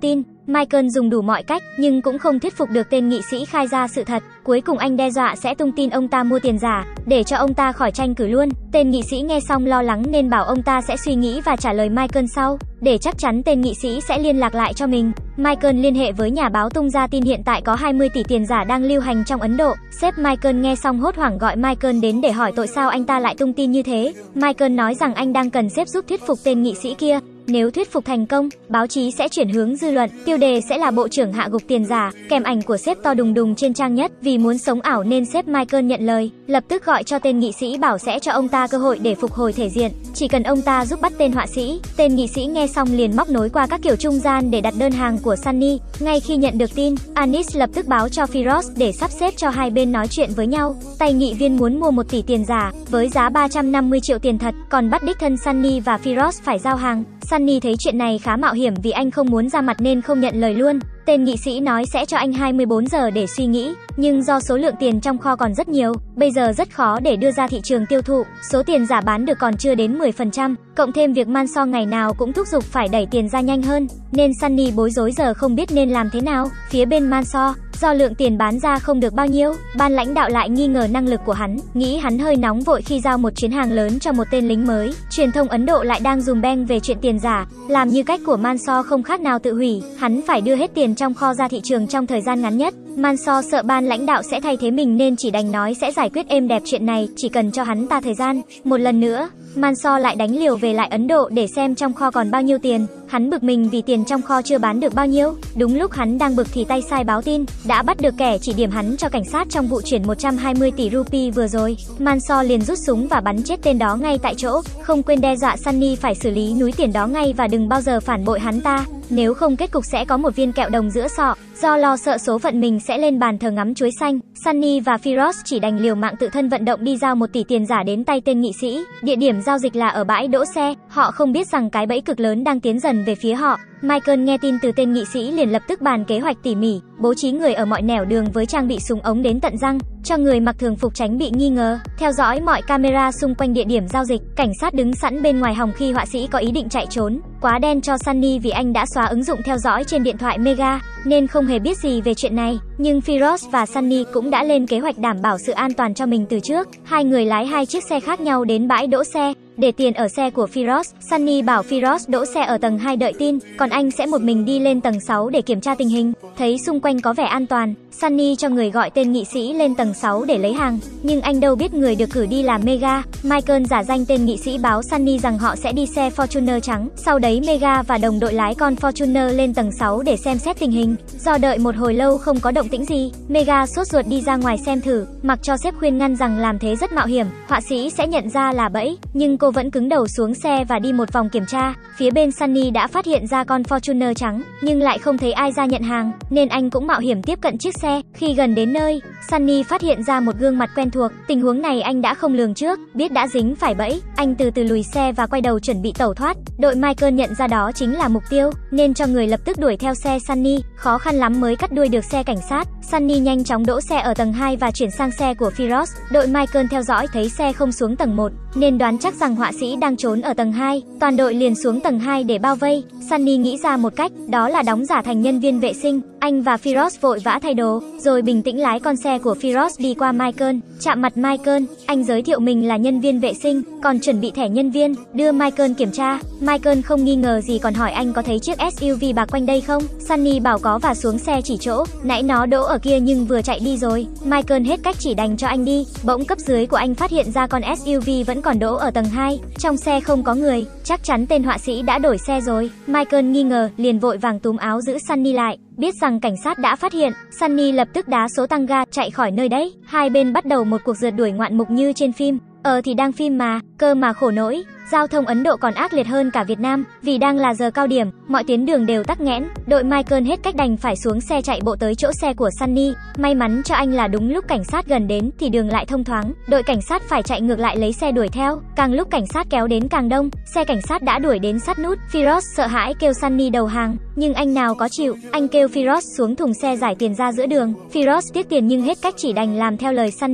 Michael dùng đủ mọi cách, nhưng cũng không thuyết phục được tên nghị sĩ khai ra sự thật. Cuối cùng anh đe dọa sẽ tung tin ông ta mua tiền giả, để cho ông ta khỏi tranh cử luôn. Tên nghị sĩ nghe xong lo lắng nên bảo ông ta sẽ suy nghĩ và trả lời Michael sau. Để chắc chắn tên nghị sĩ sẽ liên lạc lại cho mình, Michael liên hệ với nhà báo tung ra tin hiện tại có hai mươi tỷ tiền giả đang lưu hành trong Ấn Độ. Sếp Michael nghe xong hốt hoảng gọi Michael đến để hỏi tội sao anh ta lại tung tin như thế. Michael nói rằng anh đang cần sếp giúp thuyết phục tên nghị sĩ kia. Nếu thuyết phục thành công, báo chí sẽ chuyển hướng dư luận, tiêu đề sẽ là bộ trưởng hạ gục tiền giả, kèm ảnh của sếp to đùng đùng trên trang nhất. Vì muốn sống ảo nên sếp Michael nhận lời, lập tức gọi cho tên nghị sĩ bảo sẽ cho ông ta cơ hội để phục hồi thể diện, chỉ cần ông ta giúp bắt tên họa sĩ. Tên nghị sĩ nghe xong liền móc nối qua các kiểu trung gian để đặt đơn hàng của Sunny. Ngay khi nhận được tin, Anis lập tức báo cho Firoz để sắp xếp cho hai bên nói chuyện với nhau. Tay nghị viên muốn mua một tỷ tiền giả với giá ba trăm năm mươi triệu tiền thật, còn bắt đích thân Sunny và Firoz phải giao hàng. Sunny thấy chuyện này khá mạo hiểm vì anh không muốn ra mặt nên không nhận lời luôn. Tên nghị sĩ nói sẽ cho anh hai mươi bốn giờ để suy nghĩ, nhưng do số lượng tiền trong kho còn rất nhiều, bây giờ rất khó để đưa ra thị trường tiêu thụ. Số tiền giả bán được còn chưa đến mười phần trăm, cộng thêm việc Mansour ngày nào cũng thúc giục phải đẩy tiền ra nhanh hơn, nên Sunny bối rối giờ không biết nên làm thế nào. Phía bên Mansour, do lượng tiền bán ra không được bao nhiêu, ban lãnh đạo lại nghi ngờ năng lực của hắn, nghĩ hắn hơi nóng vội khi giao một chuyến hàng lớn cho một tên lính mới. Truyền thông Ấn Độ lại đang dùm beng về chuyện tiền giả, làm như cách của Mansour không khác nào tự hủy, hắn phải đưa hết tiền trong kho ra thị trường trong thời gian ngắn nhất. Mansour sợ ban lãnh đạo sẽ thay thế mình nên chỉ đành nói sẽ giải quyết êm đẹp chuyện này, chỉ cần cho hắn ta thời gian. Một lần nữa, Mansour lại đánh liều về lại Ấn Độ để xem trong kho còn bao nhiêu tiền. Hắn bực mình vì tiền trong kho chưa bán được bao nhiêu. Đúng lúc hắn đang bực thì tay sai báo tin đã bắt được kẻ chỉ điểm hắn cho cảnh sát trong vụ chuyển một trăm hai mươi tỷ rupee vừa rồi. Mansour liền rút súng và bắn chết tên đó ngay tại chỗ, không quên đe dọa Sunny phải xử lý núi tiền đó ngay và đừng bao giờ phản bội hắn ta, nếu không kết cục sẽ có một viên kẹo đồng giữa sọ. Do lo sợ số phận mình sẽ lên bàn thờ ngắm chuối xanh, Sunny và Firoz chỉ đành liều mạng tự thân vận động đi giao một tỷ tiền giả đến tay tên nghị sĩ. Địa điểm giao dịch là ở bãi đỗ xe, họ không biết rằng cái bẫy cực lớn đang tiến dần về phía họ. Michael nghe tin từ tên nghị sĩ liền lập tức bàn kế hoạch tỉ mỉ, bố trí người ở mọi nẻo đường với trang bị súng ống đến tận răng, cho người mặc thường phục tránh bị nghi ngờ, theo dõi mọi camera xung quanh địa điểm giao dịch. Cảnh sát đứng sẵn bên ngoài hòng khi họa sĩ có ý định chạy trốn. Quá đen cho Sunny vì anh đã xóa ứng dụng theo dõi trên điện thoại Mega, nên không hề biết gì về chuyện này. Nhưng Firoz và Sunny cũng đã lên kế hoạch đảm bảo sự an toàn cho mình từ trước. Hai người lái hai chiếc xe khác nhau đến bãi đỗ xe, để tiền ở xe của Firoz. Sunny bảo Firoz đỗ xe ở tầng hai đợi tin, còn anh sẽ một mình đi lên tầng sáu để kiểm tra tình hình. Thấy xung quanh có vẻ an toàn, Sunny cho người gọi tên nghị sĩ lên tầng sáu để lấy hàng, nhưng anh đâu biết người được cử đi là Mega. Michael giả danh tên nghị sĩ báo Sunny rằng họ sẽ đi xe Fortuner trắng. Sau đấy Mega và đồng đội lái con Fortuner lên tầng sáu để xem xét tình hình. Do đợi một hồi lâu không có động tĩnh gì, Mega sốt ruột đi ra ngoài xem thử, mặc cho sếp khuyên ngăn rằng làm thế rất mạo hiểm, họa sĩ sẽ nhận ra là bẫy, nhưng cô vẫn cứng đầu xuống xe và đi một vòng kiểm tra. Phía bên Sunny đã phát hiện ra con Fortuner trắng, nhưng lại không thấy ai ra nhận hàng, nên anh cũng mạo hiểm tiếp cận chiếc xe. Khi gần đến nơi, Sunny phát hiện ra một gương mặt quen thuộc. Tình huống này anh đã không lường trước, biết đã dính phải bẫy, anh từ từ lùi xe và quay đầu chuẩn bị tẩu thoát. Đội Michael nhận ra đó chính là mục tiêu, nên cho người lập tức đuổi theo xe Sunny, khó khăn lắm mới cắt đuôi được xe cảnh sát. Sunny nhanh chóng đỗ xe ở tầng hai và chuyển sang xe của Firoz. Đội Michael theo dõi thấy xe không xuống tầng một, nên đoán chắc rằng họa sĩ đang trốn ở tầng hai. Toàn đội liền xuống tầng hai để bao vây. Sunny nghĩ ra một cách, đó là đóng giả thành nhân viên vệ sinh. Anh và Firoz vội vã thay đồ, rồi bình tĩnh lái con xe của Firoz đi qua Michael. Chạm mặt Michael, anh giới thiệu mình là nhân viên vệ sinh, còn chuẩn bị thẻ nhân viên, đưa Michael kiểm tra. Michael không nghi ngờ gì còn hỏi anh có thấy chiếc ét u vê bạc quanh đây không. Sunny bảo có và xuống xe chỉ chỗ, nãy nó đỗ ở kia nhưng vừa chạy đi rồi. Michael hết cách chỉ đành cho anh đi. Bỗng cấp dưới của anh phát hiện ra con ét u vê vẫn còn đỗ ở tầng hai, trong xe không có người, chắc chắn tên họa sĩ đã đổi xe rồi. Michael nghi ngờ, liền vội vàng túm áo giữ Sunny lại. Biết rằng cảnh sát đã phát hiện, Sunny lập tức đá số tăng ga chạy khỏi nơi đấy. Hai bên bắt đầu một cuộc rượt đuổi ngoạn mục như trên phim. Ờ thì đang phim mà, cơ mà khổ nỗi. Giao thông Ấn Độ còn ác liệt hơn cả Việt Nam, vì đang là giờ cao điểm, mọi tuyến đường đều tắc nghẽn. Đội Michael hết cách đành phải xuống xe chạy bộ tới chỗ xe của Sunny. May mắn cho anh là đúng lúc cảnh sát gần đến thì đường lại thông thoáng. Đội cảnh sát phải chạy ngược lại lấy xe đuổi theo. Càng lúc cảnh sát kéo đến càng đông, xe cảnh sát đã đuổi đến sát nút. Firoz sợ hãi kêu Sunny đầu hàng, nhưng anh nào có chịu. Anh kêu Firoz xuống thùng xe giải tiền ra giữa đường. Firoz tiếc tiền nhưng hết cách chỉ đành làm theo lời Sunny.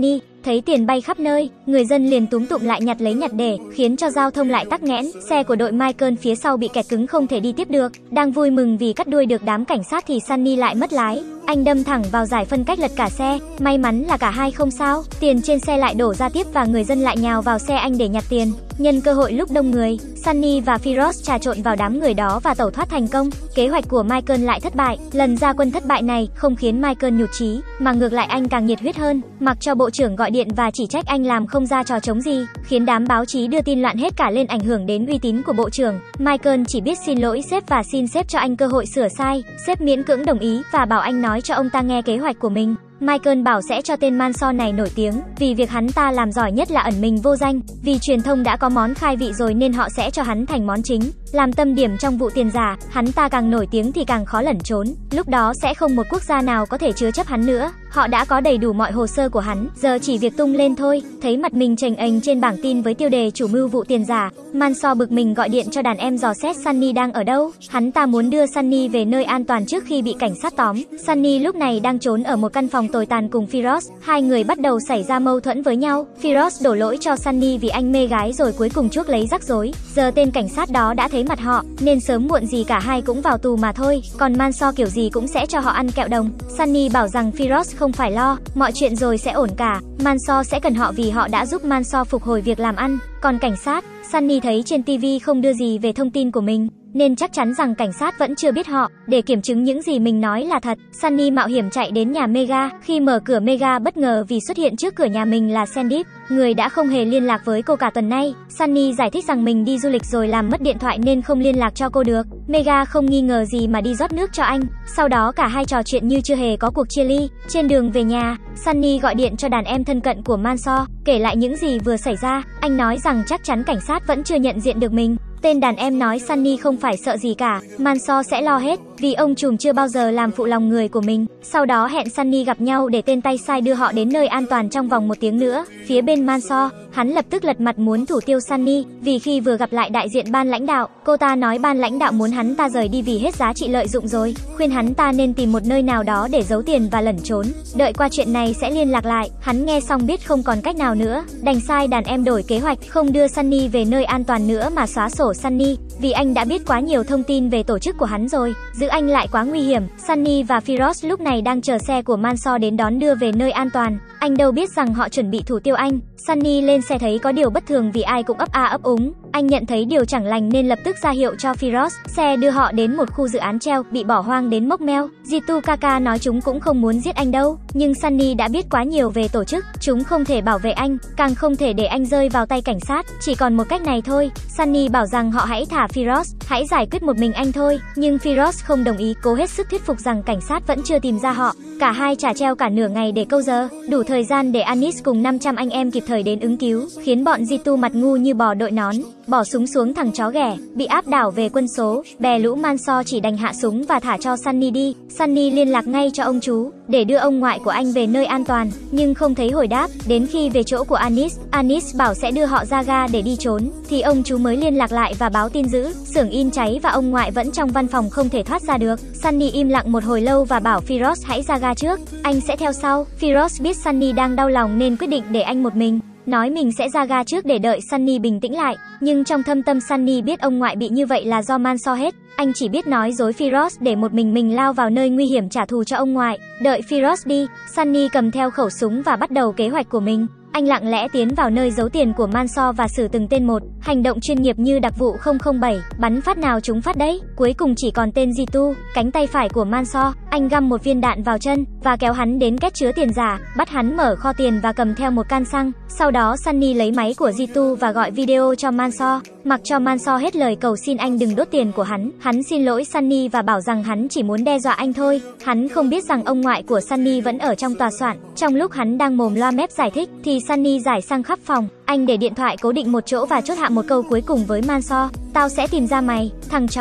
thấy tiền bay khắp nơi, người dân liền túm tụm lại nhặt lấy nhặt để, khiến cho giao thông lại tắc nghẽn. Xe của đội Michael phía sau bị kẹt cứng không thể đi tiếp được. Đang vui mừng vì cắt đuôi được đám cảnh sát thì Sunny lại mất lái. Anh đâm thẳng vào giải phân cách lật cả xe. May mắn là cả hai không sao. Tiền trên xe lại đổ ra tiếp và người dân lại nhào vào xe anh để nhặt tiền. Nhân cơ hội lúc đông người, Sunny và Firoz trà trộn vào đám người đó và tẩu thoát thành công. Kế hoạch của Michael lại thất bại. Lần ra quân thất bại này không khiến Michael nhụt chí, mà ngược lại anh càng nhiệt huyết hơn, mặc cho bộ trưởng gọi điện và chỉ trách anh làm không ra trò trống gì, khiến đám báo chí đưa tin loạn hết cả lên, ảnh hưởng đến uy tín của bộ trưởng. Michael chỉ biết xin lỗi sếp và xin sếp cho anh cơ hội sửa sai. Sếp miễn cưỡng đồng ý và bảo anh nói cho ông ta nghe kế hoạch của mình. Michael bảo sẽ cho tên Manson này nổi tiếng, vì việc hắn ta làm giỏi nhất là ẩn mình vô danh. Vì truyền thông đã có món khai vị rồi nên họ sẽ cho hắn thành món chính. Làm tâm điểm trong vụ tiền giả, hắn ta càng nổi tiếng thì càng khó lẩn trốn. Lúc đó sẽ không một quốc gia nào có thể chứa chấp hắn nữa. Họ đã có đầy đủ mọi hồ sơ của hắn, giờ chỉ việc tung lên thôi. Thấy mặt mình chềnh ềnh trên bảng tin với tiêu đề chủ mưu vụ tiền giả, Manson bực mình gọi điện cho đàn em dò xét Sunny đang ở đâu. Hắn ta muốn đưa Sunny về nơi an toàn trước khi bị cảnh sát tóm. Sunny lúc này đang trốn ở một căn phòng tồi tàn cùng Firoz. Hai người bắt đầu xảy ra mâu thuẫn với nhau. Firoz đổ lỗi cho Sunny vì anh mê gái rồi cuối cùng chuốc lấy rắc rối. Giờ tên cảnh sát đó đã thấy mặt họ, nên sớm muộn gì cả hai cũng vào tù mà thôi. Còn Manson kiểu gì cũng sẽ cho họ ăn kẹo đồng. Sunny bảo rằng Firoz không phải lo, mọi chuyện rồi sẽ ổn cả. Manson sẽ cần họ vì họ đã giúp Manson phục hồi việc làm ăn. Còn cảnh sát, Sunny thấy trên ti vi không đưa gì về thông tin của mình, nên chắc chắn rằng cảnh sát vẫn chưa biết họ. Để kiểm chứng những gì mình nói là thật, Sunny mạo hiểm chạy đến nhà Mega. Khi mở cửa, Mega bất ngờ vì xuất hiện trước cửa nhà mình là Sandeep, người đã không hề liên lạc với cô cả tuần nay. Sunny giải thích rằng mình đi du lịch rồi làm mất điện thoại nên không liên lạc cho cô được. Mega không nghi ngờ gì mà đi rót nước cho anh. Sau đó cả hai trò chuyện như chưa hề có cuộc chia ly. Trên đường về nhà, Sunny gọi điện cho đàn em thân cận của Manson, kể lại những gì vừa xảy ra. Anh nói rằng chắc chắn cảnh sát vẫn chưa nhận diện được mình. Tên đàn em nói Sunny không phải sợ gì cả, Manson sẽ lo hết, vì ông trùm chưa bao giờ làm phụ lòng người của mình. Sau đó hẹn Sunny gặp nhau để tên tay sai đưa họ đến nơi an toàn trong vòng một tiếng nữa. Phía bên Manson, hắn lập tức lật mặt muốn thủ tiêu Sunny, vì khi vừa gặp lại đại diện ban lãnh đạo, cô ta nói ban lãnh đạo muốn hắn ta rời đi vì hết giá trị lợi dụng rồi, khuyên hắn ta nên tìm một nơi nào đó để giấu tiền và lẩn trốn, đợi qua chuyện này sẽ liên lạc lại. Hắn nghe xong biết không còn cách nào nữa, đành sai đàn em đổi kế hoạch, không đưa Sunny về nơi an toàn nữa mà xóa sổ Sunny, vì anh đã biết quá nhiều thông tin về tổ chức của hắn rồi, giữ anh lại quá nguy hiểm. Sunny và Firoz lúc này đang chờ xe của Manson đến đón đưa về nơi an toàn. Anh đâu biết rằng họ chuẩn bị thủ tiêu anh. Sunny lên xe thấy có điều bất thường vì ai cũng ấp a ấp úng. Anh nhận thấy điều chẳng lành nên lập tức ra hiệu cho Firoz. Xe đưa họ đến một khu dự án treo bị bỏ hoang đến mốc meo. Jitu Kaka nói chúng cũng không muốn giết anh đâu, nhưng Sunny đã biết quá nhiều về tổ chức, chúng không thể bảo vệ anh, càng không thể để anh rơi vào tay cảnh sát. Chỉ còn một cách này thôi. Sunny bảo rằng họ hãy thả Firoz, hãy giải quyết một mình anh thôi. Nhưng Firoz không đồng ý, cố hết sức thuyết phục rằng cảnh sát vẫn chưa tìm ra họ. Cả hai trả treo cả nửa ngày để câu giờ, đủ thời gian để Anis cùng năm trăm anh em kịp thời đến ứng cứu, khiến bọn Jitu mặt ngu như bò đội nón, bỏ súng xuống thằng chó ghẻ, bị áp đảo về quân số. Bè lũ Manson chỉ đành hạ súng và thả cho Sunny đi. Sunny liên lạc ngay cho ông chú để đưa ông ngoại của anh về nơi an toàn, nhưng không thấy hồi đáp. Đến khi về chỗ của Anis, Anis bảo sẽ đưa họ ra ga để đi trốn, thì ông chú mới liên lạc lại và báo tin dữ, xưởng in cháy và ông ngoại vẫn trong văn phòng không thể thoát ra được. Sunny im lặng một hồi lâu và bảo Firoz hãy ra ga trước, anh sẽ theo sau. Firoz biết Sunny đang đau lòng nên quyết định để anh một mình, nói mình sẽ ra ga trước để đợi Sunny bình tĩnh lại. Nhưng trong thâm tâm Sunny biết ông ngoại bị như vậy là do Manson hết. Anh chỉ biết nói dối Firoz để một mình mình lao vào nơi nguy hiểm trả thù cho ông ngoại. Đợi Firoz đi, Sunny cầm theo khẩu súng và bắt đầu kế hoạch của mình. Anh lặng lẽ tiến vào nơi giấu tiền của Manson và xử từng tên một, hành động chuyên nghiệp như đặc vụ không không bảy, bắn phát nào trúng phát đấy. Cuối cùng chỉ còn tên Jitu, cánh tay phải của Manson. Anh găm một viên đạn vào chân và kéo hắn đến két chứa tiền giả, bắt hắn mở kho tiền và cầm theo một can xăng. Sau đó Sunny lấy máy của Jitu và gọi video cho Manson, mặc cho Manson hết lời cầu xin anh đừng đốt tiền của hắn. Hắn xin lỗi Sunny và bảo rằng hắn chỉ muốn đe dọa anh thôi. Hắn không biết rằng ông ngoại của Sunny vẫn ở trong tòa soạn. Trong lúc hắn đang mồm loa mép giải thích thì Sunny giải sang khắp phòng. Anh để điện thoại cố định một chỗ và chốt hạ một câu cuối cùng với Manson: tao sẽ tìm ra mày, thằng chó.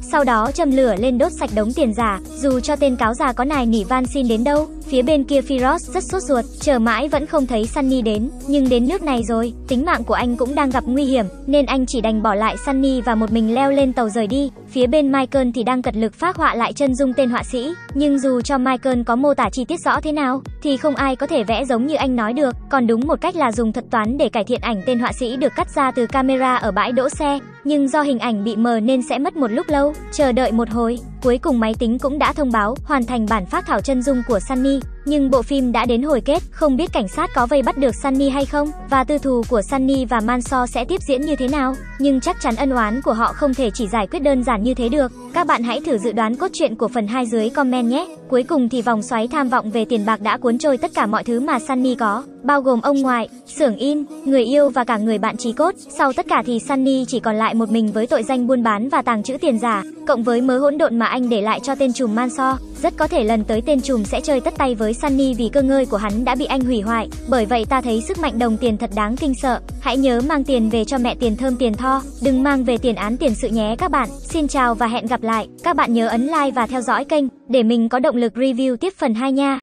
sau đó châm lửa lên đốt sạch đống tiền giả, dù cho tên cáo già có nài nỉ van xin đến đâu. Phía bên kia Firoz rất sốt ruột, chờ mãi vẫn không thấy Sunny đến, nhưng đến nước này rồi, tính mạng của anh cũng đang gặp nguy hiểm, nên anh chỉ đành bỏ lại Sunny và một mình leo lên tàu rời đi. Phía bên Michael thì đang cật lực phác họa lại chân dung tên họa sĩ, nhưng dù cho Michael có mô tả chi tiết rõ thế nào, thì không ai có thể vẽ giống như anh nói được, còn đúng một cách là dùng thuật toán để cải thiện ảnh tên họa sĩ được cắt ra từ camera ở bãi đỗ xe, nhưng do hình ảnh bị mờ nên sẽ mất một lúc lâu, chờ đợi một hồi, cuối cùng máy tính cũng đã thông báo hoàn thành bản phác thảo chân dung của Sunny. Nhưng bộ phim đã đến hồi kết, không biết cảnh sát có vây bắt được Sunny hay không, và tư thù của Sunny và Mansour sẽ tiếp diễn như thế nào, nhưng chắc chắn ân oán của họ không thể chỉ giải quyết đơn giản như thế được. Các bạn hãy thử dự đoán cốt truyện của phần hai dưới comment nhé. Cuối cùng thì vòng xoáy tham vọng về tiền bạc đã cuốn trôi tất cả mọi thứ mà Sunny có, bao gồm ông ngoại, xưởng in, người yêu và cả người bạn chí cốt. Sau tất cả thì Sunny chỉ còn lại một mình với tội danh buôn bán và tàng trữ tiền giả, cộng với mớ hỗn độn mà anh để lại cho tên trùm Mansour. Rất có thể lần tới tên trùm sẽ chơi tất tay với Sunny vì cơ ngơi của hắn đã bị anh hủy hoại. Bởi vậy ta thấy sức mạnh đồng tiền thật đáng kinh sợ. Hãy nhớ mang tiền về cho mẹ tiền thơm tiền tho, đừng mang về tiền án tiền sự nhé các bạn. Xin chào và hẹn gặp lại. Các bạn nhớ ấn like và theo dõi kênh để mình có động lực review tiếp phần hai nha.